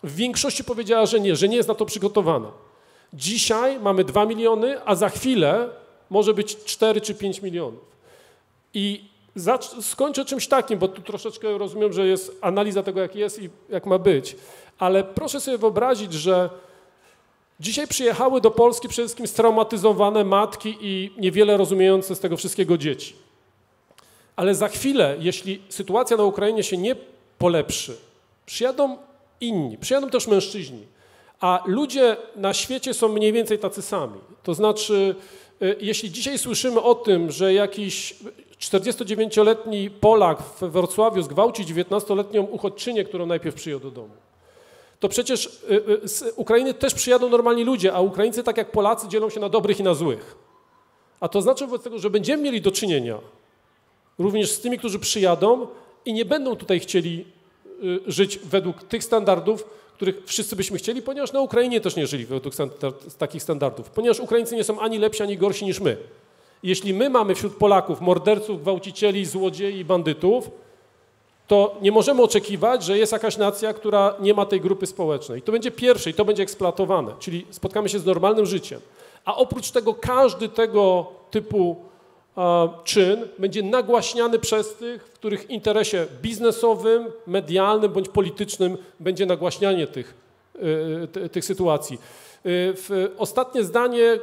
w większości powiedziała, że nie jest na to przygotowana. Dzisiaj mamy 2 miliony, a za chwilę może być 4 czy 5 milionów. I skończę czymś takim, bo tu troszeczkę rozumiem, że jest analiza tego, jak jest i jak ma być, ale proszę sobie wyobrazić, że dzisiaj przyjechały do Polski przede wszystkim straumatyzowane matki i niewiele rozumiejące z tego wszystkiego dzieci. Ale za chwilę, jeśli sytuacja na Ukrainie się nie polepszy, przyjadą inni, przyjadą też mężczyźni, a ludzie na świecie są mniej więcej tacy sami. To znaczy, jeśli dzisiaj słyszymy o tym, że jakiś 49-letni Polak w Wrocławiu zgwałci 19-letnią uchodźczynię, którą najpierw przyjął do domu, to przecież z Ukrainy też przyjadą normalni ludzie, a Ukraińcy, tak jak Polacy, dzielą się na dobrych i na złych. A to znaczy wobec tego, że będziemy mieli do czynienia również z tymi, którzy przyjadą i nie będą tutaj chcieli żyć według tych standardów, których wszyscy byśmy chcieli, ponieważ na Ukrainie też nie żyli według takich standardów, ponieważ Ukraińcy nie są ani lepsi, ani gorsi niż my. Jeśli my mamy wśród Polaków morderców, gwałcicieli, złodziei i bandytów, to nie możemy oczekiwać, że jest jakaś nacja, która nie ma tej grupy społecznej. I to będzie pierwsze i to będzie eksploatowane, czyli spotkamy się z normalnym życiem. A oprócz tego każdy tego typu czyn będzie nagłaśniany przez tych, w których interesie biznesowym, medialnym bądź politycznym będzie nagłaśnianie tych sytuacji. Ostatnie zdanie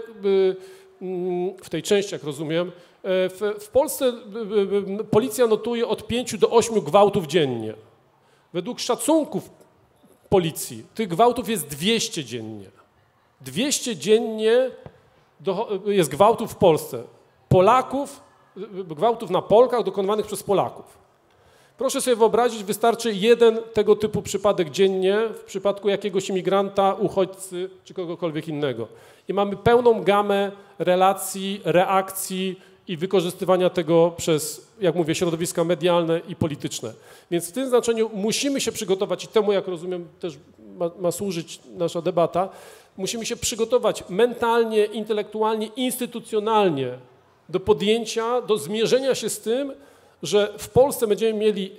w tej części, jak rozumiem, w Polsce policja notuje od 5 do 8 gwałtów dziennie. Według szacunków policji tych gwałtów jest 200 dziennie. 200 dziennie jest gwałtów w Polsce. Gwałtów na Polkach dokonywanych przez Polaków. Proszę sobie wyobrazić, wystarczy jeden tego typu przypadek dziennie w przypadku jakiegoś imigranta, uchodźcy czy kogokolwiek innego. I mamy pełną gamę relacji, reakcji i wykorzystywania tego przez, jak mówię, środowiska medialne i polityczne. Więc w tym znaczeniu musimy się przygotować i temu, jak rozumiem, też ma służyć nasza debata, musimy się przygotować mentalnie, intelektualnie, instytucjonalnie do podjęcia, do zmierzenia się z tym, że w Polsce będziemy mieli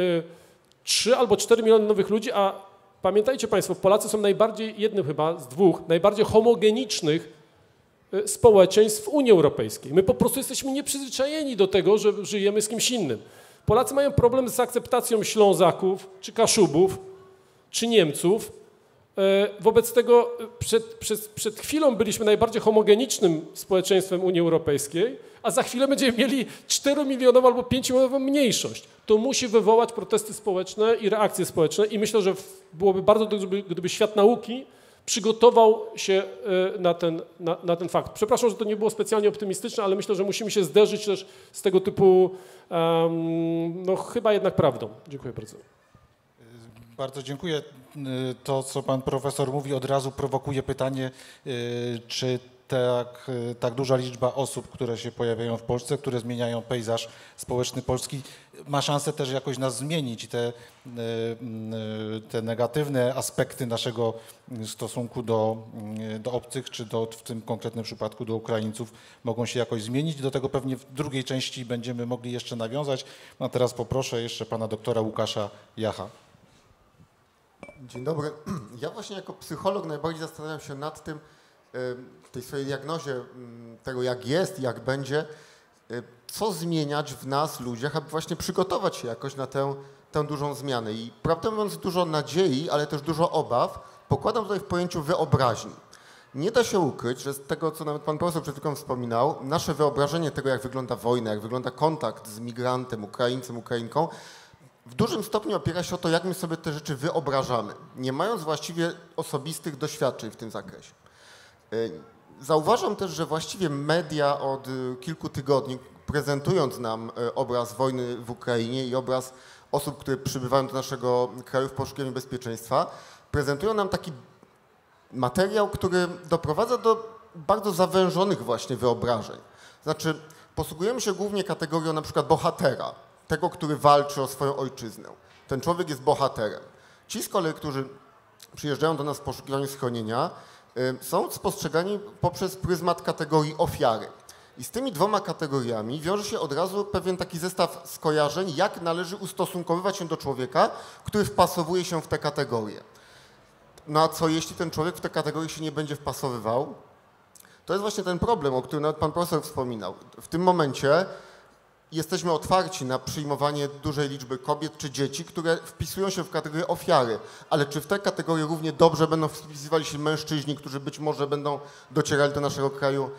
3 albo 4 miliony nowych ludzi, a pamiętajcie Państwo, Polacy są jednym chyba z dwóch najbardziej homogenicznych społeczeństw w Unii Europejskiej. My po prostu jesteśmy nieprzyzwyczajeni do tego, że żyjemy z kimś innym. Polacy mają problem z akceptacją Ślązaków, czy Kaszubów, czy Niemców. Wobec tego przed chwilą byliśmy najbardziej homogenicznym społeczeństwem Unii Europejskiej, a za chwilę będziemy mieli 4-milionową albo 5-milionową mniejszość. To musi wywołać protesty społeczne i reakcje społeczne i myślę, że byłoby bardzo dobrze, gdyby świat nauki przygotował się na ten fakt. Przepraszam, że to nie było specjalnie optymistyczne, ale myślę, że musimy się zderzyć też z tego typu, no chyba jednak prawdą. Dziękuję bardzo. Bardzo dziękuję. To, co pan profesor mówi, od razu prowokuje pytanie, czy tak duża liczba osób, które się pojawiają w Polsce, które zmieniają pejzaż społeczny Polski, ma szansę też jakoś nas zmienić i te negatywne aspekty naszego stosunku do obcych, czy w tym konkretnym przypadku do Ukraińców mogą się jakoś zmienić. Do tego pewnie w drugiej części będziemy mogli jeszcze nawiązać. A teraz poproszę jeszcze pana doktora Łukasza Jacha. Dzień dobry. Ja właśnie jako psycholog najbardziej zastanawiam się nad tym, w tej swojej diagnozie tego, jak jest, jak będzie, co zmieniać w nas, ludziach, aby właśnie przygotować się jakoś na tę dużą zmianę. I prawdę mówiąc, dużo nadziei, ale też dużo obaw pokładam tutaj w pojęciu wyobraźni. Nie da się ukryć, że z tego, co nawet pan profesor przed chwilą wspominał, nasze wyobrażenie tego, jak wygląda wojna, jak wygląda kontakt z migrantem, Ukraińcem, Ukrainką, w dużym stopniu opiera się o to, jak my sobie te rzeczy wyobrażamy, nie mając właściwie osobistych doświadczeń w tym zakresie. Zauważam też, że właściwie media od kilku tygodni, prezentując nam obraz wojny w Ukrainie i obraz osób, które przybywają do naszego kraju w poszukiwaniu bezpieczeństwa, prezentują nam taki materiał, który doprowadza do bardzo zawężonych właśnie wyobrażeń. Znaczy, posługujemy się głównie kategorią na przykład bohatera, tego, który walczy o swoją ojczyznę. Ten człowiek jest bohaterem. Ci z kolei, którzy przyjeżdżają do nas w poszukiwaniu schronienia, są spostrzegani poprzez pryzmat kategorii ofiary. I z tymi dwoma kategoriami wiąże się od razu pewien taki zestaw skojarzeń, jak należy ustosunkowywać się do człowieka, który wpasowuje się w te kategorie. No a co jeśli ten człowiek w te kategorie się nie będzie wpasowywał? To jest właśnie ten problem, o którym nawet pan profesor wspominał. W tym momencie jesteśmy otwarci na przyjmowanie dużej liczby kobiet czy dzieci, które wpisują się w kategorię ofiary. Ale czy w te kategorie równie dobrze będą wpisywali się mężczyźni, którzy być może będą docierali do naszego kraju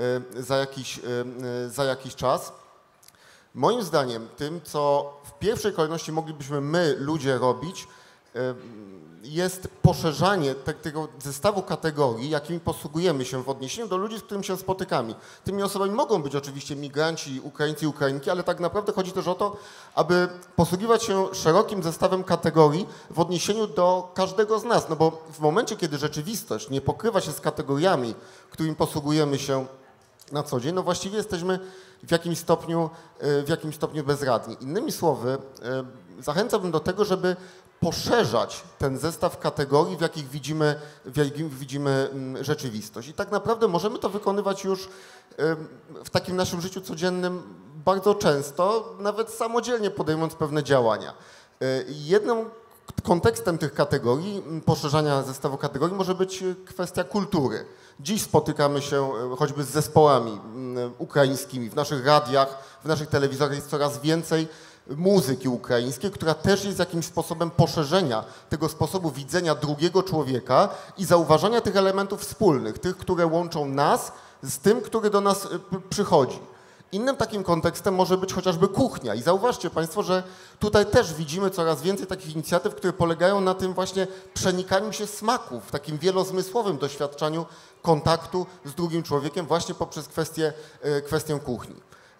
za jakiś czas? Moim zdaniem tym, co w pierwszej kolejności moglibyśmy my, ludzie, robić, jest poszerzanie tego zestawu kategorii, jakimi posługujemy się w odniesieniu do ludzi, z którymi się spotykamy. Tymi osobami mogą być oczywiście migranci, Ukraińcy i Ukrainki, ale tak naprawdę chodzi też o to, aby posługiwać się szerokim zestawem kategorii w odniesieniu do każdego z nas. No bo w momencie, kiedy rzeczywistość nie pokrywa się z kategoriami, którymi posługujemy się na co dzień, no właściwie jesteśmy w jakimś stopniu bezradni. Innymi słowy, zachęcałbym do tego, żeby poszerzać ten zestaw kategorii, w jakich widzimy rzeczywistość. I tak naprawdę możemy to wykonywać już w takim naszym życiu codziennym bardzo często, nawet samodzielnie podejmując pewne działania. Jednym kontekstem tych kategorii, poszerzania zestawu kategorii może być kwestia kultury. Dziś spotykamy się choćby z zespołami ukraińskimi. W naszych radiach, w naszych telewizorach jest coraz więcej muzyki ukraińskiej, która też jest jakimś sposobem poszerzenia tego sposobu widzenia drugiego człowieka i zauważania tych elementów wspólnych, tych, które łączą nas z tym, który do nas przychodzi. Innym takim kontekstem może być chociażby kuchnia i zauważcie Państwo, że tutaj też widzimy coraz więcej takich inicjatyw, które polegają na tym właśnie przenikaniu się smaków, w takim wielozmysłowym doświadczaniu kontaktu z drugim człowiekiem właśnie poprzez kwestię kuchni.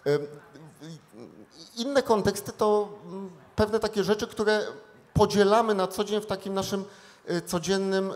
Inne konteksty to pewne takie rzeczy, które podzielamy na co dzień w takim naszym codziennym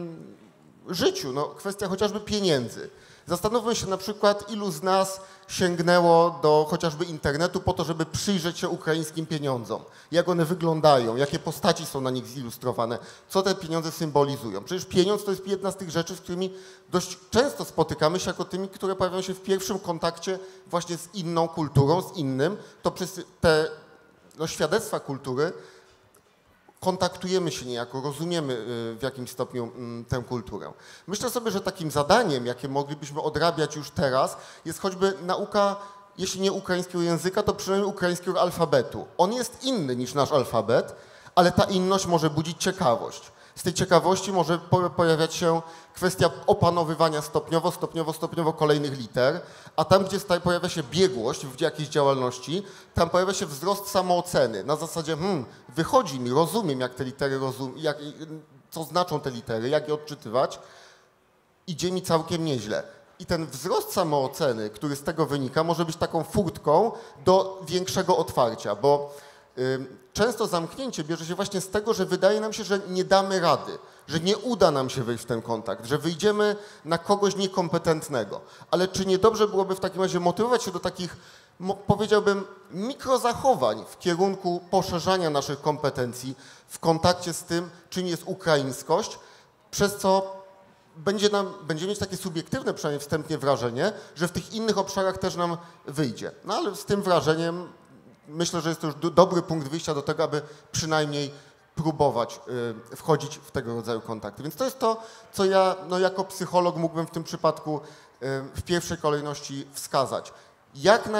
życiu. No, kwestia chociażby pieniędzy. Zastanówmy się na przykład, ilu z nas sięgnęło do chociażby internetu po to, żeby przyjrzeć się ukraińskim pieniądzom. Jak one wyglądają, jakie postaci są na nich zilustrowane, co te pieniądze symbolizują. Przecież pieniądz to jest jedna z tych rzeczy, z którymi dość często spotykamy się jako tymi, które pojawiają się w pierwszym kontakcie właśnie z inną kulturą, z innym. To przez te świadectwa kultury kontaktujemy się niejako, rozumiemy w jakimś stopniu tę kulturę. Myślę sobie, że takim zadaniem, jakie moglibyśmy odrabiać już teraz, jest choćby nauka, jeśli nie ukraińskiego języka, to przynajmniej ukraińskiego alfabetu. On jest inny niż nasz alfabet, ale ta inność może budzić ciekawość. Z tej ciekawości może pojawiać się kwestia opanowywania stopniowo kolejnych liter, a tam, gdzie pojawia się biegłość w jakiejś działalności, tam pojawia się wzrost samooceny. Na zasadzie, wychodzi mi, rozumiem, jak te litery, co znaczą te litery, jak je odczytywać, idzie mi całkiem nieźle. I ten wzrost samooceny, który z tego wynika, może być taką furtką do większego otwarcia, bo często zamknięcie bierze się właśnie z tego, że wydaje nam się, że nie damy rady, że nie uda nam się wejść w ten kontakt, że wyjdziemy na kogoś niekompetentnego. Ale czy nie dobrze byłoby w takim razie motywować się do takich, powiedziałbym, mikrozachowań w kierunku poszerzania naszych kompetencji w kontakcie z tym, czym jest ukraińskość, przez co będziemy mieć takie subiektywne, przynajmniej wstępnie wrażenie, że w tych innych obszarach też nam wyjdzie. No ale z tym wrażeniem myślę, że jest to już dobry punkt wyjścia do tego, aby przynajmniej próbować wchodzić w tego rodzaju kontakty. Więc to jest to, co ja jako psycholog mógłbym w tym przypadku w pierwszej kolejności wskazać. Jak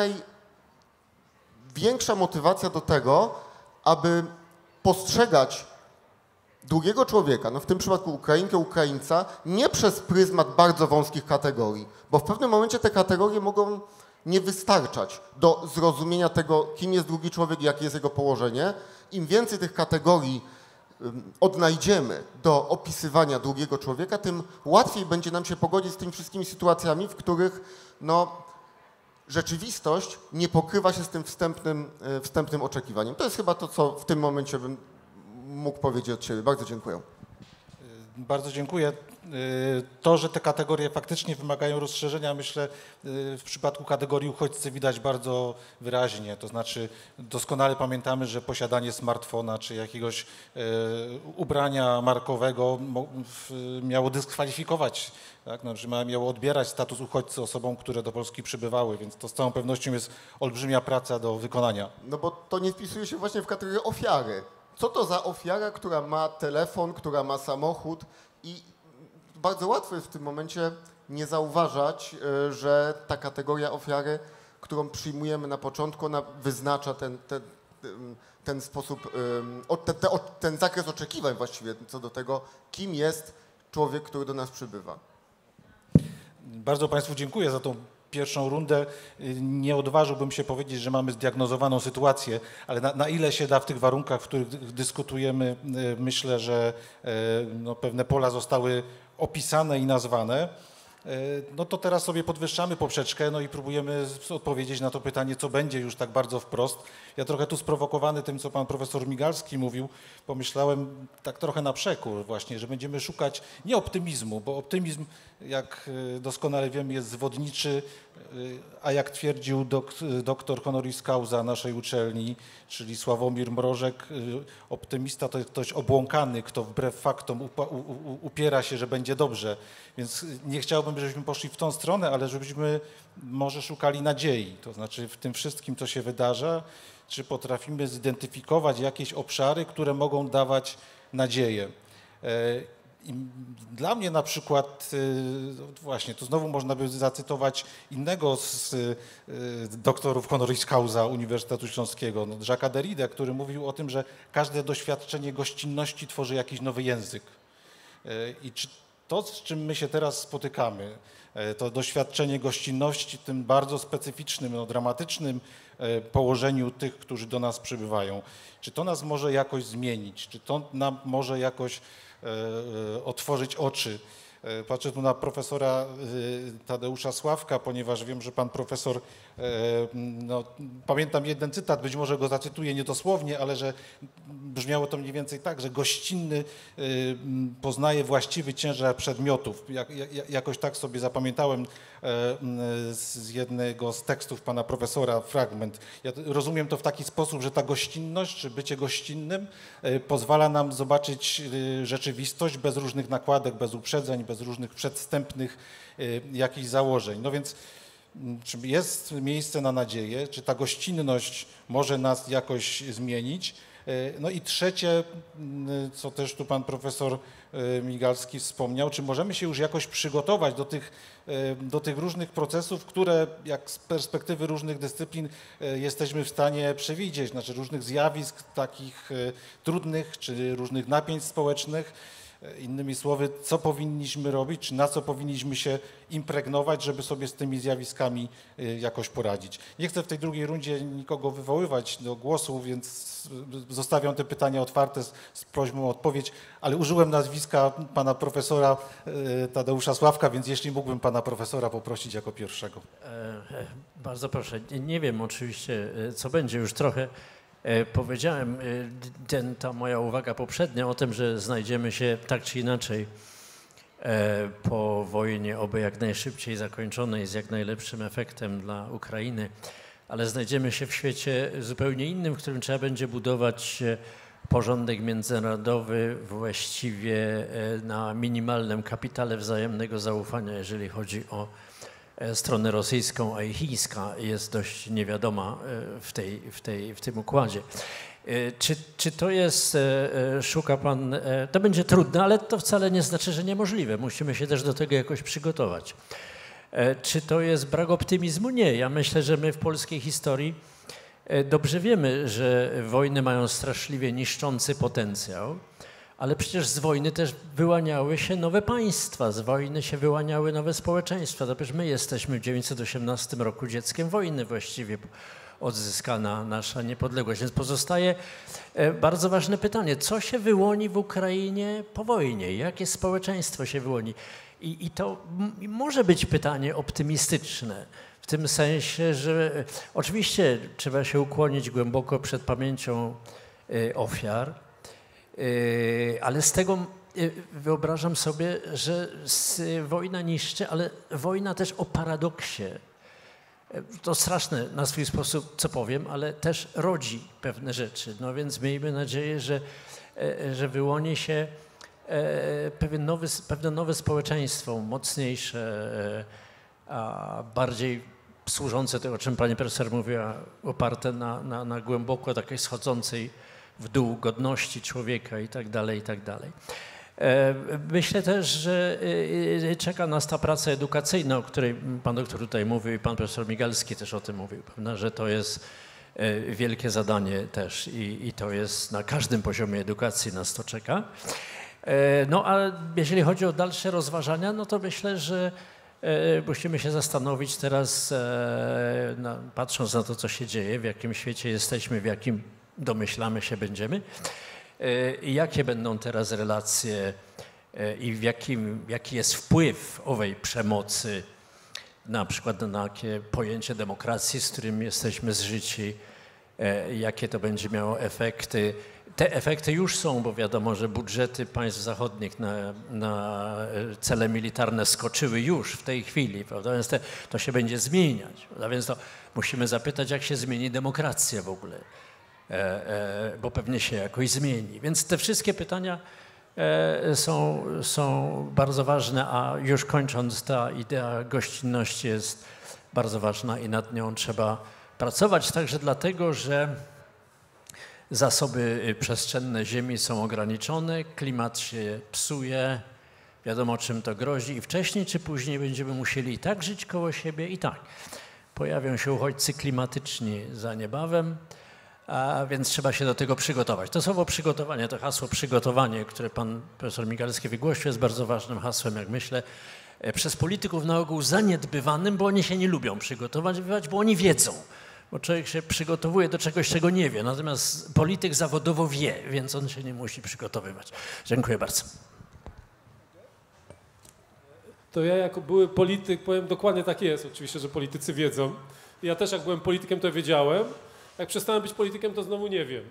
największa motywacja do tego, aby postrzegać drugiego człowieka, no w tym przypadku Ukrainkę, Ukraińca, nie przez pryzmat bardzo wąskich kategorii, bo w pewnym momencie te kategorie mogą nie wystarczać do zrozumienia tego, kim jest drugi człowiek i jakie jest jego położenie. Im więcej tych kategorii odnajdziemy do opisywania drugiego człowieka, tym łatwiej będzie nam się pogodzić z tymi wszystkimi sytuacjami, w których rzeczywistość nie pokrywa się z tym wstępnym oczekiwaniem. To jest chyba to, co w tym momencie bym mógł powiedzieć od siebie. Bardzo dziękuję. Bardzo dziękuję. To, że te kategorie faktycznie wymagają rozszerzenia, myślę, w przypadku kategorii uchodźcy widać bardzo wyraźnie. To znaczy doskonale pamiętamy, że posiadanie smartfona czy jakiegoś ubrania markowego miało dyskwalifikować, tak? No, że miało odbierać status uchodźcy osobom, które do Polski przybywały, więc to z całą pewnością jest olbrzymia praca do wykonania. No bo to nie wpisuje się właśnie w kategorię ofiary. Co to za ofiara, która ma telefon, która ma samochód I bardzo łatwo jest w tym momencie nie zauważać, że ta kategoria ofiary, którą przyjmujemy na początku, ona wyznacza ten sposób, ten zakres oczekiwań właściwie co do tego, kim jest człowiek, który do nas przybywa. Bardzo Państwu dziękuję za tą pierwszą rundę. Nie odważyłbym się powiedzieć, że mamy zdiagnozowaną sytuację, ale na ile się da w tych warunkach, w których dyskutujemy, myślę, że no, pewne pola zostały opisane i nazwane. No to teraz sobie podwyższamy poprzeczkę, no i próbujemy odpowiedzieć na to pytanie, co będzie już tak bardzo wprost. Ja trochę tu sprowokowany tym, co pan profesor Migalski mówił, pomyślałem tak trochę na przekór właśnie, że będziemy szukać nie optymizmu, bo optymizm, jak doskonale wiemy, jest zwodniczy, a jak twierdził doktor honoris causa naszej uczelni, czyli Sławomir Mrożek, optymista to jest ktoś obłąkany, kto wbrew faktom upiera się, że będzie dobrze. Więc nie chciałbym, żebyśmy poszli w tą stronę, ale żebyśmy może szukali nadziei. To znaczy w tym wszystkim, co się wydarza, czy potrafimy zidentyfikować jakieś obszary, które mogą dawać nadzieję. I dla mnie na przykład, właśnie, tu znowu można by zacytować innego z doktorów honoris causa Uniwersytetu Śląskiego, no, Jacques'a Derrida, który mówił o tym, że każde doświadczenie gościnności tworzy jakiś nowy język. I czy to, z czym my się teraz spotykamy, to doświadczenie gościnności w tym bardzo specyficznym, no, dramatycznym położeniu tych, którzy do nas przybywają, czy to nas może jakoś zmienić, czy to nam może jakoś otworzyć oczy. Patrzę tu na profesora Tadeusza Sławka, ponieważ wiem, że pan profesor, no, pamiętam jeden cytat, być może go zacytuję niedosłownie, ale że brzmiało to mniej więcej tak, że gościnny poznaje właściwy ciężar przedmiotów. Jakoś tak sobie zapamiętałem z jednego z tekstów pana profesora fragment. Ja rozumiem to w taki sposób, że ta gościnność, czy bycie gościnnym pozwala nam zobaczyć rzeczywistość bez różnych nakładek, bez uprzedzeń, bez różnych przedwstępnych jakichś założeń. No więc czy jest miejsce na nadzieję, czy ta gościnność może nas jakoś zmienić? No i trzecie, co też tu pan profesor Migalski wspomniał, czy możemy się już jakoś przygotować do tych różnych procesów, które jak z perspektywy różnych dyscyplin jesteśmy w stanie przewidzieć, znaczy różnych zjawisk takich trudnych, czy różnych napięć społecznych. Innymi słowy, co powinniśmy robić, czy na co powinniśmy się impregnować, żeby sobie z tymi zjawiskami jakoś poradzić. Nie chcę w tej drugiej rundzie nikogo wywoływać do głosu, więc zostawiam te pytania otwarte z prośbą o odpowiedź, ale użyłem nazwiska pana profesora Tadeusza Sławka, więc jeśli mógłbym pana profesora poprosić jako pierwszego. Bardzo proszę. Nie wiem oczywiście, co będzie już trochę. Powiedziałem, ta moja uwaga poprzednia o tym, że znajdziemy się tak czy inaczej po wojnie, oby jak najszybciej zakończonej z jak najlepszym efektem dla Ukrainy, ale znajdziemy się w świecie zupełnie innym, w którym trzeba będzie budować porządek międzynarodowy właściwie na minimalnym kapitale wzajemnego zaufania, jeżeli chodzi o stronę rosyjską, a i chińska jest dość niewiadoma w tym układzie. Czy to jest, szuka pan, to będzie trudne, ale to wcale nie znaczy, że niemożliwe. Musimy się też do tego jakoś przygotować. Czy to jest brak optymizmu? Nie. Ja myślę, że my w polskiej historii dobrze wiemy, że wojny mają straszliwie niszczący potencjał, ale przecież z wojny też wyłaniały się nowe państwa, z wojny się wyłaniały nowe społeczeństwa. To przecież my jesteśmy w 1918 roku dzieckiem wojny właściwie odzyskana nasza niepodległość. Więc pozostaje bardzo ważne pytanie, co się wyłoni w Ukrainie po wojnie? Jakie społeczeństwo się wyłoni? I to może być pytanie optymistyczne, w tym sensie, że oczywiście trzeba się ukłonić głęboko przed pamięcią ofiar, ale z tego wyobrażam sobie, że wojna niszczy, ale wojna też o paradoksie. To straszne na swój sposób, co powiem, ale też rodzi pewne rzeczy. No więc miejmy nadzieję, że wyłoni się pewne nowe społeczeństwo, mocniejsze, a bardziej służące tego, o czym pani profesor mówiła, oparte na głęboko takiej schodzącej w dół godności człowieka i tak dalej, i tak dalej. Myślę też, że czeka nas ta praca edukacyjna, o której pan doktor tutaj mówił i pan profesor Migalski też o tym mówił, prawda? Że to jest wielkie zadanie też i to jest na każdym poziomie edukacji nas to czeka. No a jeżeli chodzi o dalsze rozważania, no to myślę, że musimy się zastanowić teraz, patrząc na to, co się dzieje, w jakim świecie jesteśmy, w jakim domyślamy się będziemy, jakie będą teraz relacje i jaki jest wpływ owej przemocy na przykład na takie pojęcie demokracji, z którym jesteśmy zżyci, jakie to będzie miało efekty. Te efekty już są, bo wiadomo, że budżety państw zachodnich na cele militarne skoczyły już w tej chwili, prawda? Więc to się będzie zmieniać. Prawda? Więc to musimy zapytać, jak się zmieni demokracja w ogóle, bo pewnie się jakoś zmieni. Więc te wszystkie pytania są bardzo ważne, a już kończąc, ta idea gościnności jest bardzo ważna i nad nią trzeba pracować, także dlatego, że zasoby przestrzenne Ziemi są ograniczone, klimat się psuje, wiadomo czym to grozi i wcześniej czy później będziemy musieli i tak żyć koło siebie i tak. Pojawią się uchodźcy klimatyczni za niebawem, a więc trzeba się do tego przygotować. To słowo przygotowanie, to hasło przygotowanie, które pan profesor Migalski wygłosił, jest bardzo ważnym hasłem, jak myślę, przez polityków na ogół zaniedbywanym, bo oni się nie lubią przygotowywać, bo oni wiedzą. Bo człowiek się przygotowuje do czegoś, czego nie wie. Natomiast polityk zawodowo wie, więc on się nie musi przygotowywać. Dziękuję bardzo. To ja jako były polityk powiem, dokładnie tak jest. Oczywiście, że politycy wiedzą. Ja też jak byłem politykiem, to wiedziałem. Jak przestałem być politykiem, to znowu nie wiem.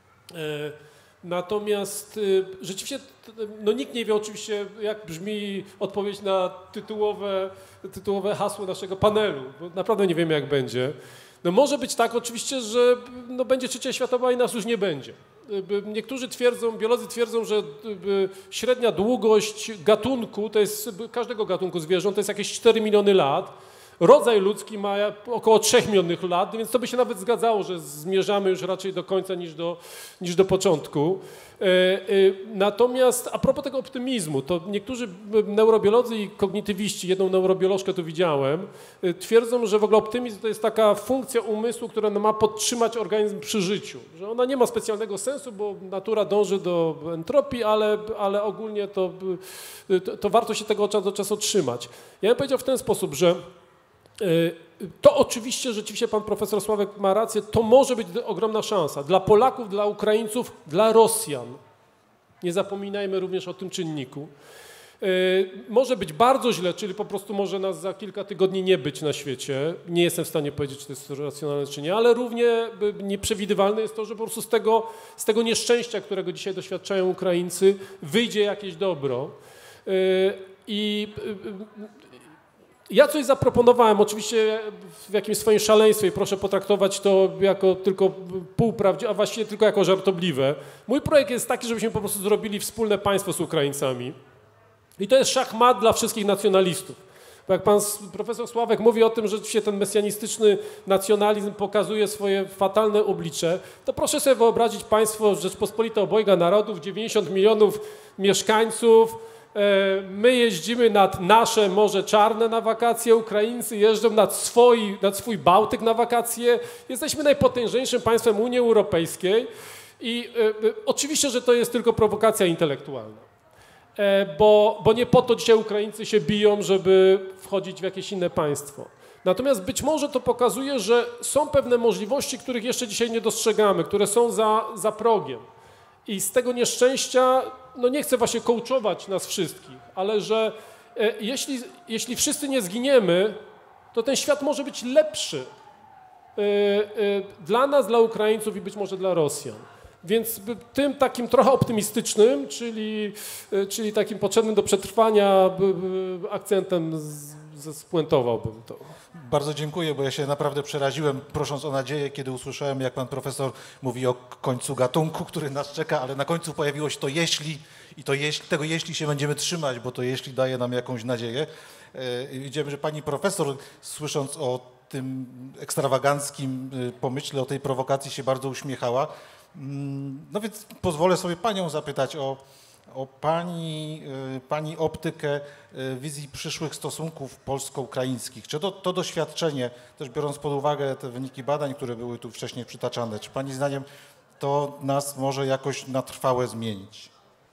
Natomiast rzeczywiście no nikt nie wie oczywiście, jak brzmi odpowiedź na tytułowe hasło naszego panelu. Bo naprawdę nie wiemy, jak będzie. No może być tak oczywiście, że no będzie trzecia światowa i nas już nie będzie. Niektórzy twierdzą, biolodzy twierdzą, że średnia długość gatunku, to jest każdego gatunku zwierząt, to jest jakieś 4 miliony lat. Rodzaj ludzki ma około 3 milionów lat, więc to by się nawet zgadzało, że zmierzamy już raczej do końca niż do początku. Natomiast a propos tego optymizmu, to niektórzy neurobiolodzy i kognitywiści, jedną neurobiolożkę tu widziałem, twierdzą, że w ogóle optymizm to jest taka funkcja umysłu, która ma podtrzymać organizm przy życiu. Że ona nie ma specjalnego sensu, bo natura dąży do entropii, ale ogólnie to warto się tego od czasu do czasu trzymać. Ja bym powiedział w ten sposób, że to oczywiście, rzeczywiście pan profesor Sławek ma rację, to może być ogromna szansa dla Polaków, dla Ukraińców, dla Rosjan. Nie zapominajmy również o tym czynniku. Może być bardzo źle, czyli po prostu może nas za kilka tygodni nie być na świecie. Nie jestem w stanie powiedzieć, czy to jest racjonalne, czy nie, ale równie nieprzewidywalne jest to, że po prostu z tego nieszczęścia, którego dzisiaj doświadczają Ukraińcy, wyjdzie jakieś dobro. Ja coś zaproponowałem, oczywiście w jakimś swoim szaleństwie, proszę potraktować to jako tylko półprawdziwe, a właściwie tylko jako żartobliwe. Mój projekt jest taki, żebyśmy po prostu zrobili wspólne państwo z Ukraińcami. I to jest szachmat dla wszystkich nacjonalistów. Bo jak pan profesor Sławek mówi o tym, że rzeczywiście ten mesjanistyczny nacjonalizm pokazuje swoje fatalne oblicze, to proszę sobie wyobrazić państwo Rzeczpospolite obojga narodów, 90 milionów mieszkańców. My jeździmy nad nasze Morze Czarne na wakacje, Ukraińcy jeżdżą nad swój Bałtyk na wakacje. Jesteśmy najpotężniejszym państwem Unii Europejskiej i oczywiście, że to jest tylko prowokacja intelektualna, bo nie po to dzisiaj Ukraińcy się biją, żeby wchodzić w jakieś inne państwo. Natomiast być może to pokazuje, że są pewne możliwości, których jeszcze dzisiaj nie dostrzegamy, które są za progiem. I z tego nieszczęścia, no nie chcę właśnie coachować nas wszystkich, ale że jeśli wszyscy nie zginiemy, to ten świat może być lepszy dla nas, dla Ukraińców i być może dla Rosjan. Więc tym takim trochę optymistycznym, czyli takim potrzebnym do przetrwania akcentem spuentowałbym to. Bardzo dziękuję, bo ja się naprawdę przeraziłem, prosząc o nadzieję, kiedy usłyszałem, jak pan profesor mówi o końcu gatunku, który nas czeka, ale na końcu pojawiło się to jeśli i tego jeśli się będziemy trzymać, bo to jeśli daje nam jakąś nadzieję. Widziałem, że pani profesor, słysząc o tym ekstrawaganckim pomyśle, o tej prowokacji się bardzo uśmiechała. No więc pozwolę sobie panią zapytać o pani optykę wizji przyszłych stosunków polsko-ukraińskich. Czy to doświadczenie, też biorąc pod uwagę te wyniki badań, które były tu wcześniej przytaczane, czy pani zdaniem to nas może jakoś na trwałe zmienić?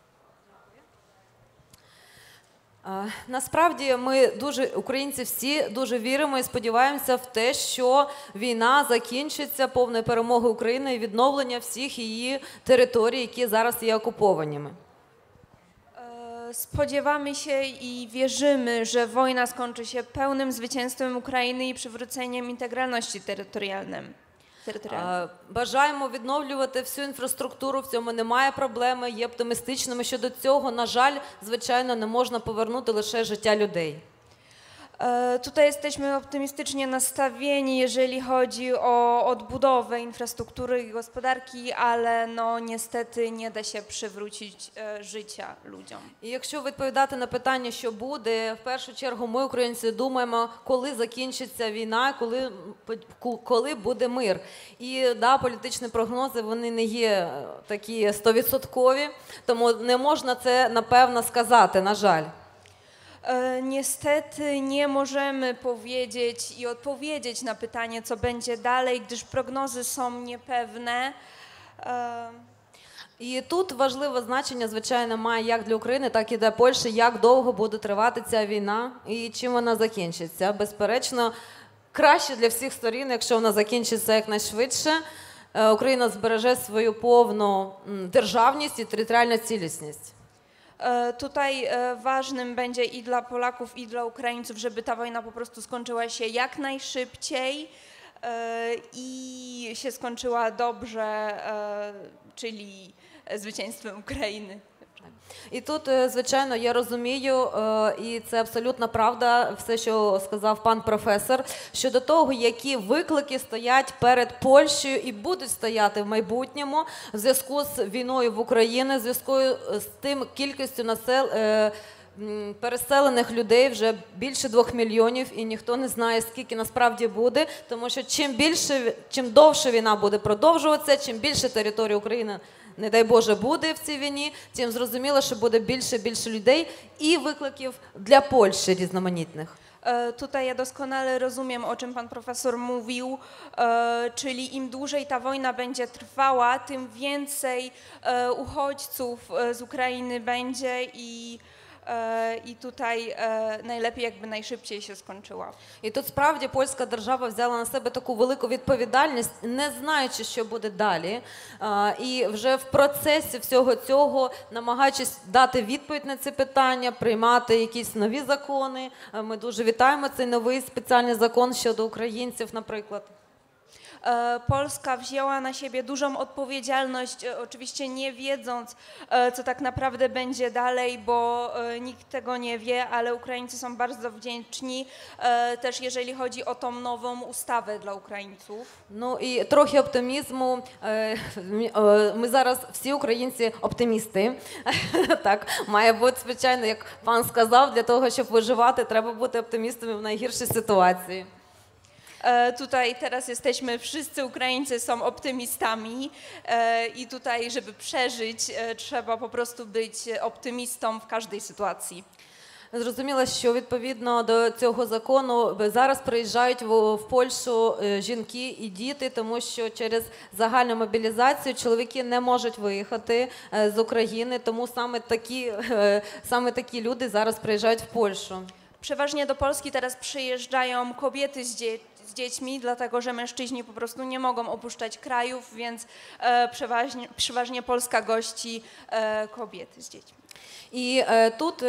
Насправді українці всі дуже віримо і сподіваємося в те, що війна закінчиться повною перемогою України і відновлення всіх її територій, які зараз є окупованими. Spodziewamy się i wierzymy, że wojna skończy się pełnym zwycięstwem Ukrainy i przywróceniem integralności terytorialnej. Бажаємо відновлювати всю інфраструктуру, в цьому немає проблеми, є оптимістичними щодо цього. На жаль, звичайно, не можна повернути лише життя людей. Tutaj jesteśmy optymistycznie nastawieni, jeżeli chodzi o odbudowę infrastruktury i gospodarki, ale no niestety nie da się przywrócić życia ludziom. І якщо відповідати на питання, що буде, в першу чергу ми, українці, думаємо, коли закінчиться війна, коли буде мир. І да, політичні прогнози, вони не є такі 100%, тому не можна це, напевно, сказати, на жаль. Niestety nie możemy powiedzieć i odpowiedzieć na pytanie, co będzie dalej, gdyż prognozy są niepewne. І тут важливе значення, звичайно, має як для України, так і для Польщі, як довго буде тривати ця війна і чим вона закінчиться. Безперечно, краще для всіх сторін, якщо вона закінчиться якнайшвидше, Україна збереже свою повну державність і територіальну цілісність. Tutaj ważnym będzie i dla Polaków, i dla Ukraińców, żeby ta wojna po prostu skończyła się jak najszybciej i się skończyła dobrze, czyli zwycięstwem Ukrainy. І тут, звичайно, я розумію, і це абсолютна правда, все, що сказав пан професор, щодо того, які виклики стоять перед Польщею і будуть стояти в майбутньому в зв'язку з війною в Україні, в зв'язку з тим кількістю переселених людей, вже більше 2 мільйонів, і ніхто не знає, скільки насправді буде, тому що чим довше війна буде продовжуватися, чим більше території України, не дай Боже, буде в цій війні, тим зрозуміло, що буде більше людей і викликів для Польщі різноманітних. Tutaj ja doskonale rozumiem, o czym pan profesor mówił, czyli im dłużej ta wojna będzie trwała, tym więcej uchodźców z Ukrainy będzie i tutaj najlepiej якби найшвидше się skończyła. І тут справді польська держава взяла на себе таку велику відповідальність, не знаючи, що буде далі. І вже в процесі всього цього, намагаючись дати відповідь на ці питання, приймати якісь нові закони. Ми дуже вітаємо цей новий спеціальний закон щодо українців, наприклад. Polska wzięła na siebie dużą odpowiedzialność, oczywiście nie wiedząc, co tak naprawdę będzie dalej, bo nikt tego nie wie, ale Ukraińcy są bardzo wdzięczni, też jeżeli chodzi o tą nową ustawę dla Українців. Ну і трохи оптимізму. Ми зараз всі українці оптимісти. Так, має бути, звичайно, як пан сказав, для того, щоб виживати, треба бути оптимістами в найгіршій ситуації. Tutaj teraz jesteśmy, wszyscy Ukraińcy są optymistami i tutaj, żeby przeżyć, trzeba po prostu być optymistą w każdej sytuacji. Зрозуміло, що відповідно до цього закону зараз приїжджають в Польщу жінки і діти, тому що через загальну мобілізацію чоловіки не можуть виїхати з України, тому саме такі люди зараз приїжджають в Польщу. Przeważnie do Polski teraz przyjeżdżają kobiety z dziećmi, dlatego że mężczyźni po prostu nie mogą opuszczać krajów, więc przeważnie Polska gości kobiety z dziećmi. І тут,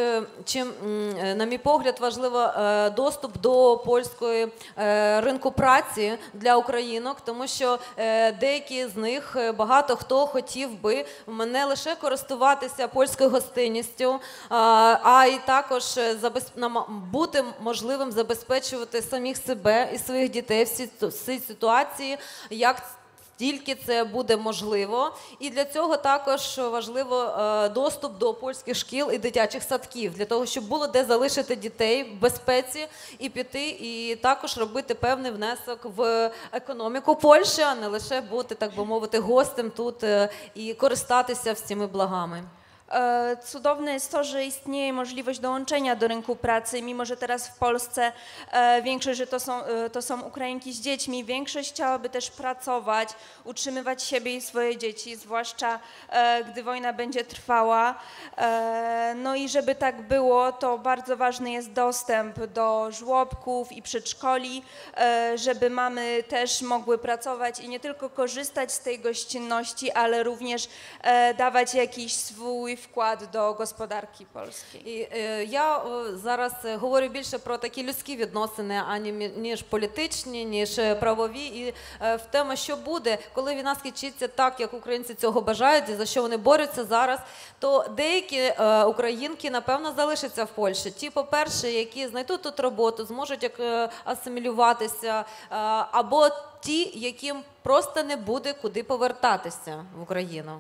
на мій погляд, важливо доступ до польської ринку праці для українок, тому що деякі з них, багато хто хотів би не лише користуватися польською гостинністю, а й також бути можливим забезпечувати самих себе і своїх дітей в цій ситуації, як тільки це буде можливо. І для цього також важливо доступ до польських шкіл і дитячих садків, для того, щоб було де залишити дітей в безпеці і піти, і також робити певний внесок в економіку Польщі, а не лише бути, так би мовити, гостем тут і користатися всіми благами. Cudowne jest to, że istnieje możliwość dołączenia do rynku pracy, mimo że teraz w Polsce większość, że to są Ukrainki z dziećmi, większość chciałaby też pracować, utrzymywać siebie i swoje dzieci, zwłaszcza gdy wojna będzie trwała. No i żeby tak było, to bardzo ważny jest dostęp do żłobków i przedszkoli, żeby mamy też mogły pracować i nie tylko korzystać z tej gościnności, ale również dawać jakiś swój wkłад до господарки польської. І я зараз говорю більше про такі людські відносини, ніж політичні, ніж правові. І в тему, що буде, коли війна скінчиться так, як українці цього бажають, і за що вони борються зараз, то деякі українки, напевно, залишаться в Польщі. Ті, по-перше, які знайдуть тут роботу, зможуть асимілюватися, або ті, яким просто не буде куди повертатися в Україну.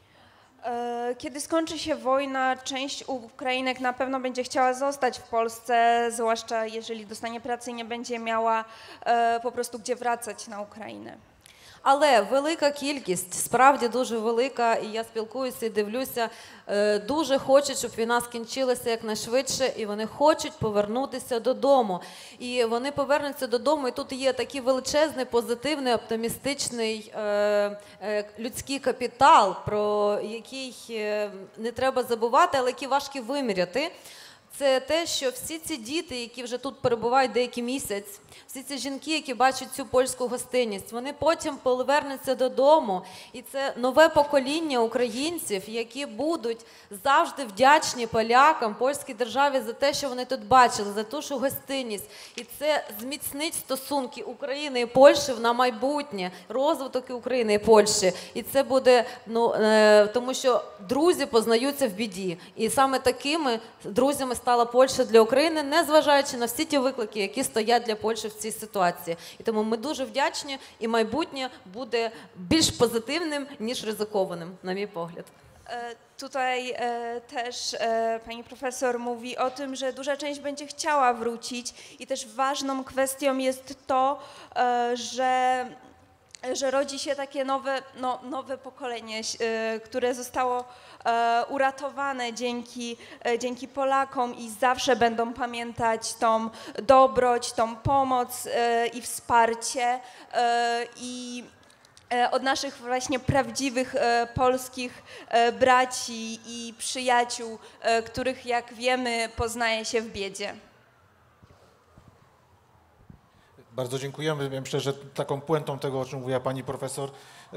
Kiedy skończy się wojna, część Ukrainek na pewno będzie chciała zostać w Polsce, zwłaszcza jeżeli dostanie pracy i nie będzie miała po prostu gdzie wracać na Ukrainę. Але велика кількість, справді дуже велика, і я спілкуюся і дивлюся, дуже хочуть, щоб війна скінчилася якнайшвидше, і вони хочуть повернутися додому. І вони повернуться додому, і тут є такий величезний, позитивний, оптимістичний людський капітал, про який не треба забувати, але який важко виміряти. Це те, що всі ці діти, які вже тут перебувають деякий місяць, всі ці жінки, які бачать цю польську гостинність, вони потім повернуться додому. І це нове покоління українців, які будуть завжди вдячні полякам, польській державі за те, що вони тут бачили, за ту ж гостинність. І це зміцнить стосунки України і Польщі на майбутнє, розвиток України і Польщі. І це буде, тому що друзі познаються в біді. І саме такими друзями стала Польща для України, незважаючи на всі ті виклики, які стоять для Польщі в цій ситуації. І тому ми дуже вдячні, і майбутнє буде більш позитивним, ніж ризикованим, на мій погляд. Tutaj też pani profesor mówi o tym, że duża część będzie chciała wrócić i też ważną kwestią jest to, że rodzi się takie nowe pokolenie, które zostało uratowane dzięki Polakom i zawsze będą pamiętać tą dobroć, tą pomoc i wsparcie i od naszych właśnie prawdziwych polskich braci i przyjaciół, których, jak wiemy, poznaje się w biedzie. Bardzo dziękujemy. Myślę, że taką puentą tego, o czym mówiła pani profesor,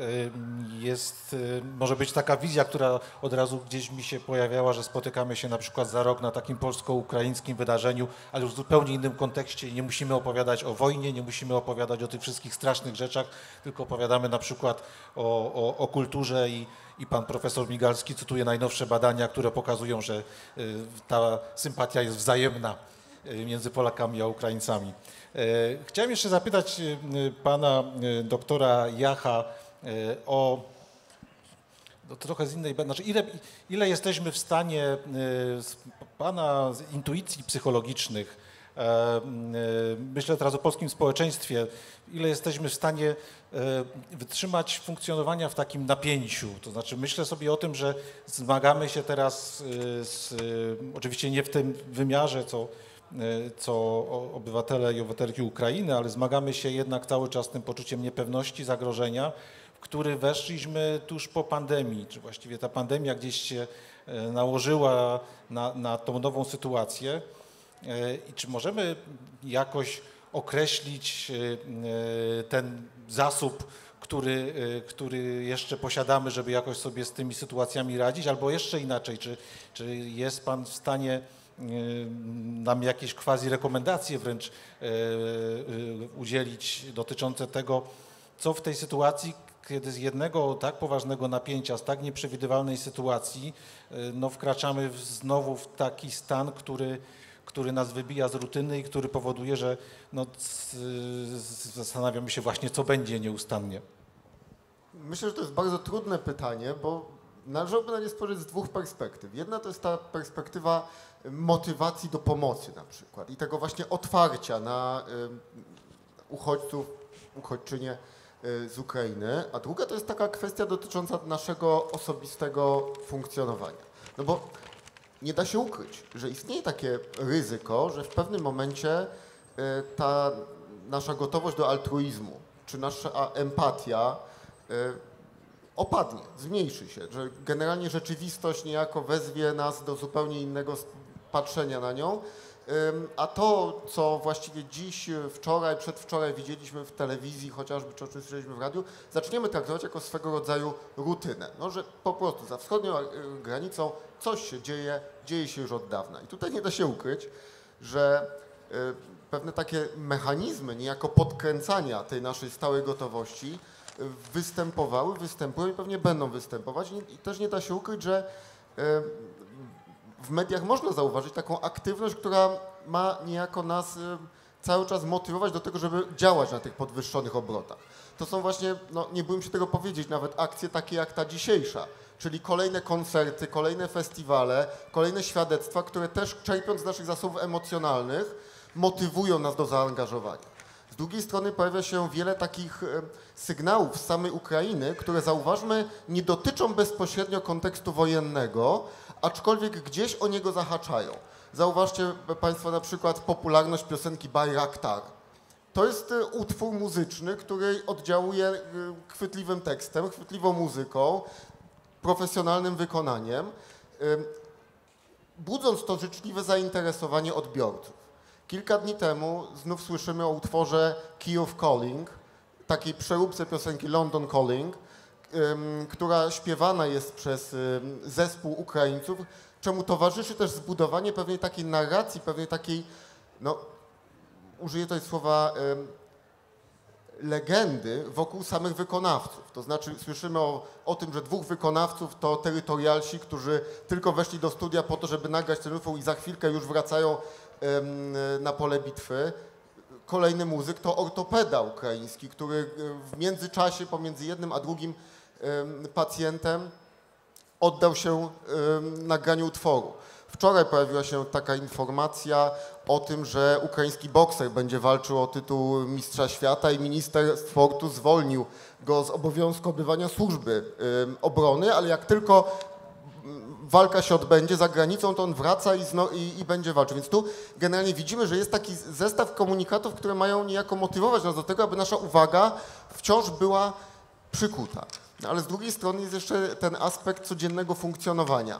może być taka wizja, która od razu gdzieś mi się pojawiała, że spotykamy się na przykład za rok na takim polsko-ukraińskim wydarzeniu, ale już w zupełnie innym kontekście i nie musimy opowiadać o wojnie, nie musimy opowiadać o tych wszystkich strasznych rzeczach, tylko opowiadamy na przykład o kulturze i pan profesor Migalski cytuje najnowsze badania, które pokazują, że ta sympatia jest wzajemna między Polakami a Ukraińcami. Chciałem jeszcze zapytać pana doktora Jacha o trochę z innej, znaczy ile jesteśmy w stanie z pana intuicji psychologicznych, myślę teraz o polskim społeczeństwie, ile jesteśmy w stanie wytrzymać funkcjonowania w takim napięciu. To znaczy myślę sobie o tym, że zmagamy się teraz oczywiście nie w tym wymiarze, co obywatele i obywatelki Ukrainy, ale zmagamy się jednak cały czas z tym poczuciem niepewności, zagrożenia, w który weszliśmy tuż po pandemii, czy właściwie ta pandemia gdzieś się nałożyła na tą nową sytuację. I czy możemy jakoś określić ten zasób, który jeszcze posiadamy, żeby jakoś sobie z tymi sytuacjami radzić, albo jeszcze inaczej, czy jest pan w stanie nam jakieś quasi rekomendacje wręcz udzielić dotyczące tego, co w tej sytuacji, kiedy z jednego tak poważnego napięcia, z tak nieprzewidywalnej sytuacji, wkraczamy znowu w taki stan, który nas wybija z rutyny i który powoduje, że zastanawiamy się właśnie, co będzie nieustannie. Myślę, że to jest bardzo trudne pytanie, bo należałoby na nie spojrzeć z dwóch perspektyw. Jedna to jest ta perspektywa motywacji do pomocy na przykład i tego właśnie otwarcia na uchodźców, uchodźczynie z Ukrainy, a druga to jest taka kwestia dotycząca naszego osobistego funkcjonowania. No bo nie da się ukryć, że istnieje takie ryzyko, że w pewnym momencie ta nasza gotowość do altruizmu, czy nasza empatia opadnie, zmniejszy się, że generalnie rzeczywistość niejako wezwie nas do zupełnie innego patrzenia na nią, a to, co właściwie dziś, wczoraj, przedwczoraj widzieliśmy w telewizji, chociażby, czy o czym słyszeliśmy w radiu, zaczniemy traktować jako swego rodzaju rutynę. No, że po prostu za wschodnią granicą coś się dzieje się już od dawna. I tutaj nie da się ukryć, że pewne takie mechanizmy niejako podkręcania tej naszej stałej gotowości występowały, występują i pewnie będą występować. I też nie da się ukryć, że w mediach można zauważyć taką aktywność, która ma niejako nas cały czas motywować do tego, żeby działać na tych podwyższonych obrotach. To są właśnie, no nie bójmy się tego powiedzieć, nawet akcje takie jak ta dzisiejsza, czyli kolejne koncerty, kolejne festiwale, kolejne świadectwa, które też czerpiąc z naszych zasobów emocjonalnych motywują nas do zaangażowania. Z drugiej strony pojawia się wiele takich sygnałów z samej Ukrainy, które zauważmy nie dotyczą bezpośrednio kontekstu wojennego, aczkolwiek gdzieś o niego zahaczają. Zauważcie Państwo na przykład popularność piosenki Bayraktar. To jest utwór muzyczny, który oddziałuje chwytliwym tekstem, chwytliwą muzyką, profesjonalnym wykonaniem, budząc to życzliwe zainteresowanie odbiorców. Kilka dni temu znów słyszymy o utworze Kyiv Calling, takiej przeróbce piosenki London Calling, która śpiewana jest przez zespół Ukraińców, czemu towarzyszy też zbudowanie pewnej takiej narracji, pewnej takiej, no użyję tutaj słowa legendy wokół samych wykonawców. To znaczy słyszymy o tym, że dwóch wykonawców to terytorialsi, którzy tylko weszli do studia po to, żeby nagrać ten utwór i za chwilkę już wracają na pole bitwy. Kolejny muzyk to ortopeda ukraiński, który w międzyczasie pomiędzy jednym a drugim pacjentem oddał się nagraniu utworu. Wczoraj pojawiła się taka informacja o tym, że ukraiński bokser będzie walczył o tytuł mistrza świata i minister sportu zwolnił go z obowiązku odbywania służby obrony, ale jak tylko walka się odbędzie za granicą, to on wraca i będzie walczył. Więc tu generalnie widzimy, że jest taki zestaw komunikatów, które mają niejako motywować nas do tego, aby nasza uwaga wciąż była przykuta. No, ale z drugiej strony jest jeszcze ten aspekt codziennego funkcjonowania.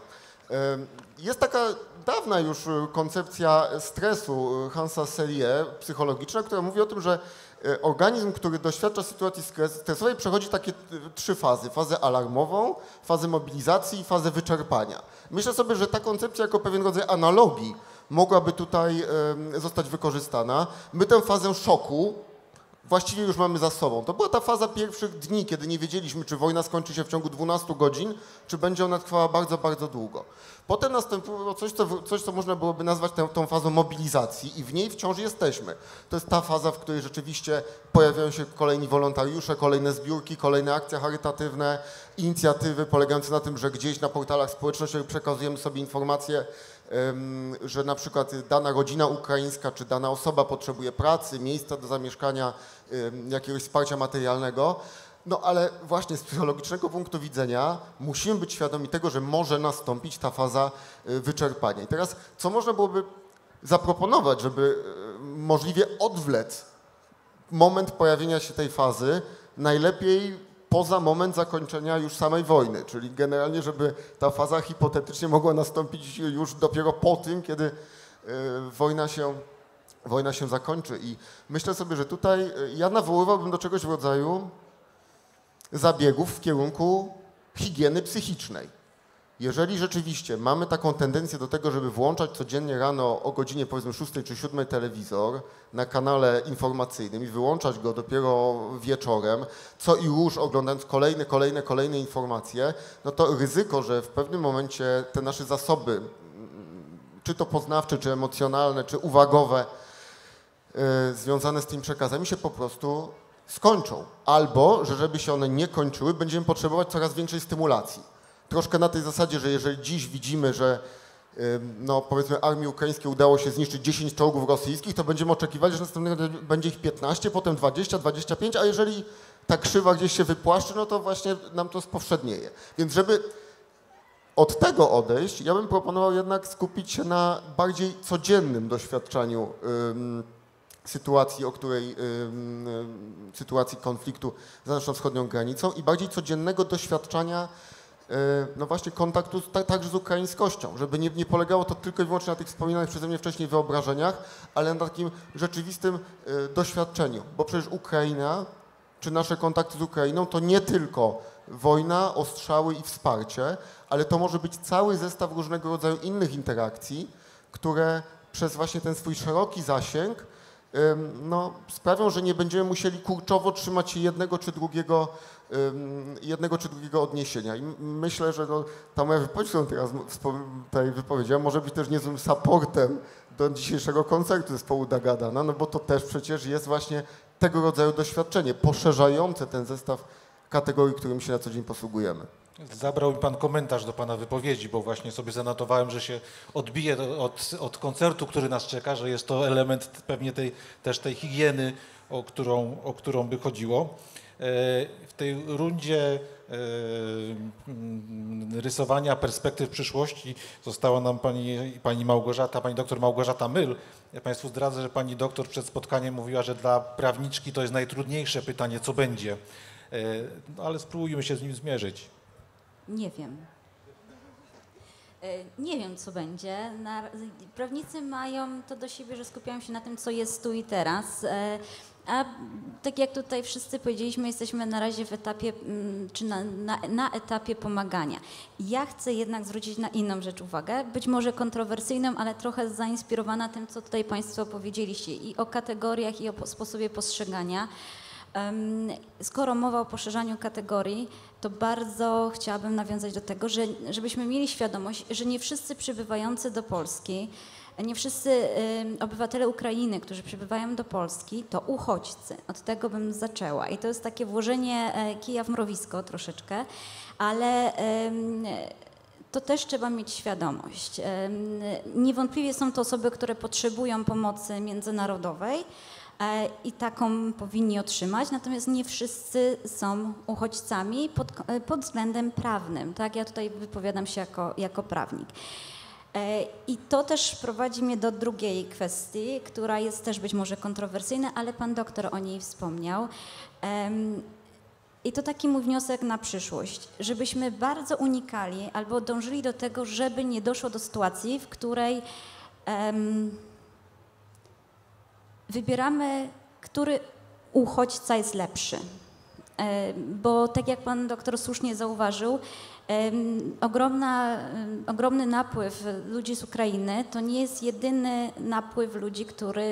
Jest taka dawna już koncepcja stresu Hansa Selye, psychologiczna, która mówi o tym, że organizm, który doświadcza sytuacji stresowej, przechodzi takie trzy fazy. Fazę alarmową, fazę mobilizacji i fazę wyczerpania. Myślę sobie, że ta koncepcja jako pewien rodzaj analogii mogłaby tutaj zostać wykorzystana. My tę fazę szoku właściwie już mamy za sobą. To była ta faza pierwszych dni, kiedy nie wiedzieliśmy, czy wojna skończy się w ciągu 12 godzin, czy będzie ona trwała bardzo, bardzo długo. Potem następuje coś, co można byłoby nazwać tą fazą mobilizacji i w niej wciąż jesteśmy. To jest ta faza, w której rzeczywiście pojawiają się kolejni wolontariusze, kolejne zbiórki, kolejne akcje charytatywne, inicjatywy polegające na tym, że gdzieś na portalach społecznościowych przekazujemy sobie informacje, że na przykład dana rodzina ukraińska czy dana osoba potrzebuje pracy, miejsca do zamieszkania, jakiegoś wsparcia materialnego. No ale właśnie z psychologicznego punktu widzenia musimy być świadomi tego, że może nastąpić ta faza wyczerpania. I teraz co można byłoby zaproponować, żeby możliwie odwlec moment pojawienia się tej fazy, najlepiej poza moment zakończenia już samej wojny, czyli generalnie, żeby ta faza hipotetycznie mogła nastąpić już dopiero po tym, kiedy wojna się zakończy. I myślę sobie, że tutaj ja nawoływałbym do czegoś w rodzaju zabiegów w kierunku higieny psychicznej. Jeżeli rzeczywiście mamy taką tendencję do tego, żeby włączać codziennie rano o godzinie powiedzmy 6 czy 7 telewizor na kanale informacyjnym i wyłączać go dopiero wieczorem, co i już oglądając kolejne informacje, no to ryzyko, że w pewnym momencie te nasze zasoby, czy to poznawcze, czy emocjonalne, czy uwagowe, związane z tymi przekazami się po prostu skończą. Albo, że żeby się one nie kończyły, będziemy potrzebować coraz większej stymulacji. Troszkę na tej zasadzie, że jeżeli dziś widzimy, że no powiedzmy armii ukraińskiej udało się zniszczyć 10 czołgów rosyjskich, to będziemy oczekiwali, że następnego dnia będzie ich 15, potem 20, 25, a jeżeli ta krzywa gdzieś się wypłaszczy, no to właśnie nam to spowszednieje. Więc żeby od tego odejść, ja bym proponował jednak skupić się na bardziej codziennym doświadczeniu sytuacji, sytuacji konfliktu za naszą wschodnią granicą i bardziej codziennego doświadczania no właśnie kontaktu także z ukraińskością, żeby nie polegało to tylko i wyłącznie na tych wspominanych przeze mnie wcześniej wyobrażeniach, ale na takim rzeczywistym doświadczeniu, bo przecież Ukraina, czy nasze kontakty z Ukrainą to nie tylko wojna, ostrzały i wsparcie, ale to może być cały zestaw różnego rodzaju innych interakcji, które przez właśnie ten swój szeroki zasięg no, sprawią, że nie będziemy musieli kurczowo trzymać się jednego czy drugiego odniesienia. I myślę, że no, ta moja wypowiedź, którą teraz tutaj wypowiedziałem, może być też niezłym supportem do dzisiejszego koncertu zespołu Dagadana, no bo to też przecież jest właśnie tego rodzaju doświadczenie, poszerzające ten zestaw kategorii, którym się na co dzień posługujemy. Zabrał mi pan komentarz do pana wypowiedzi, bo właśnie sobie zanotowałem, że się odbije od koncertu, który nas czeka, że jest to element pewnie też tej higieny, o którą by chodziło. W tej rundzie rysowania perspektyw przyszłości została nam pani doktor Małgorzata Myl. Ja państwu zdradzę, że pani doktor przed spotkaniem mówiła, że dla prawniczki to jest najtrudniejsze pytanie, co będzie. No, ale spróbujmy się z nim zmierzyć. Nie wiem. Nie wiem, co będzie. Prawnicy mają to do siebie, że skupiają się na tym, co jest tu i teraz. A tak jak tutaj wszyscy powiedzieliśmy, jesteśmy na razie w etapie, czy na etapie pomagania. Ja chcę jednak zwrócić na inną rzecz uwagę, być może kontrowersyjną, ale trochę zainspirowana tym, co tutaj państwo powiedzieliście i o kategoriach, i o sposobie postrzegania. Skoro mowa o poszerzaniu kategorii, to bardzo chciałabym nawiązać do tego, żebyśmy mieli świadomość, że nie wszyscy przybywający do Polski, nie wszyscy obywatele Ukrainy, którzy przybywają do Polski, to uchodźcy. Od tego bym zaczęła. I to jest takie włożenie kija w mrowisko troszeczkę, ale to też trzeba mieć świadomość. Niewątpliwie są to osoby, które potrzebują pomocy międzynarodowej, i taką powinni otrzymać, natomiast nie wszyscy są uchodźcami pod względem prawnym. Tak? Ja tutaj wypowiadam się jako prawnik. I to też prowadzi mnie do drugiej kwestii, która jest też być może kontrowersyjna, ale pan doktor o niej wspomniał. I to taki mój wniosek na przyszłość, żebyśmy bardzo unikali albo dążyli do tego, żeby nie doszło do sytuacji, w której wybieramy, który uchodźca jest lepszy. Bo tak jak pan doktor słusznie zauważył, ogromny napływ ludzi z Ukrainy to nie jest jedyny napływ ludzi,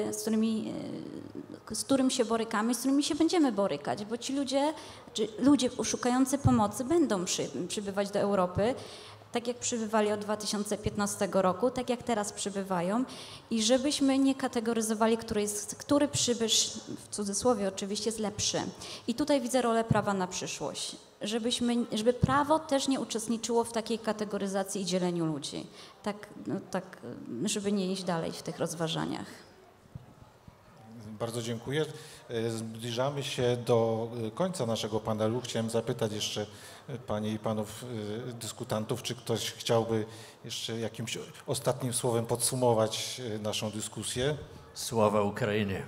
z którym się borykamy, z którymi się będziemy borykać, bo ci ludzie szukający pomocy będą przybywać do Europy, tak jak przybywali od 2015 roku, tak jak teraz przybywają i żebyśmy nie kategoryzowali, który przybysz, w cudzysłowie oczywiście, jest lepszy. I tutaj widzę rolę prawa na przyszłość, żeby prawo też nie uczestniczyło w takiej kategoryzacji i dzieleniu ludzi, tak, żeby nie iść dalej w tych rozważaniach. Bardzo dziękuję. Zbliżamy się do końca naszego panelu. Chciałem zapytać jeszcze panie i panów dyskutantów, czy ktoś chciałby jeszcze jakimś ostatnim słowem podsumować naszą dyskusję? Sława Ukrainie.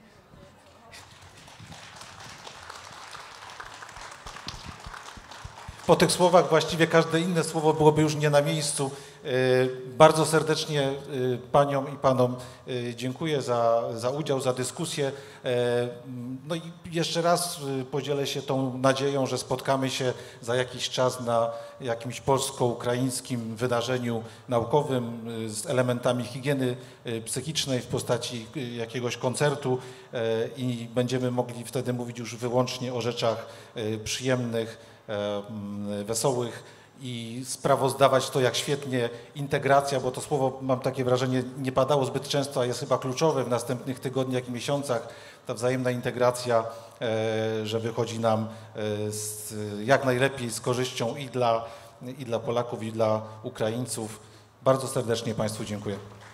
Po tych słowach właściwie każde inne słowo byłoby już nie na miejscu. Bardzo serdecznie paniom i panom dziękuję za udział, za dyskusję. No i jeszcze raz podzielę się tą nadzieją, że spotkamy się za jakiś czas na jakimś polsko-ukraińskim wydarzeniu naukowym z elementami higieny psychicznej w postaci jakiegoś koncertu i będziemy mogli wtedy mówić już wyłącznie o rzeczach przyjemnych, wesołych i sprawozdawać to, jak świetnie integracja, bo to słowo, mam takie wrażenie, nie padało zbyt często, a jest chyba kluczowe w następnych tygodniach i miesiącach, ta wzajemna integracja, że wychodzi nam jak najlepiej z korzyścią i dla Polaków, i dla Ukraińców. Bardzo serdecznie państwu dziękuję.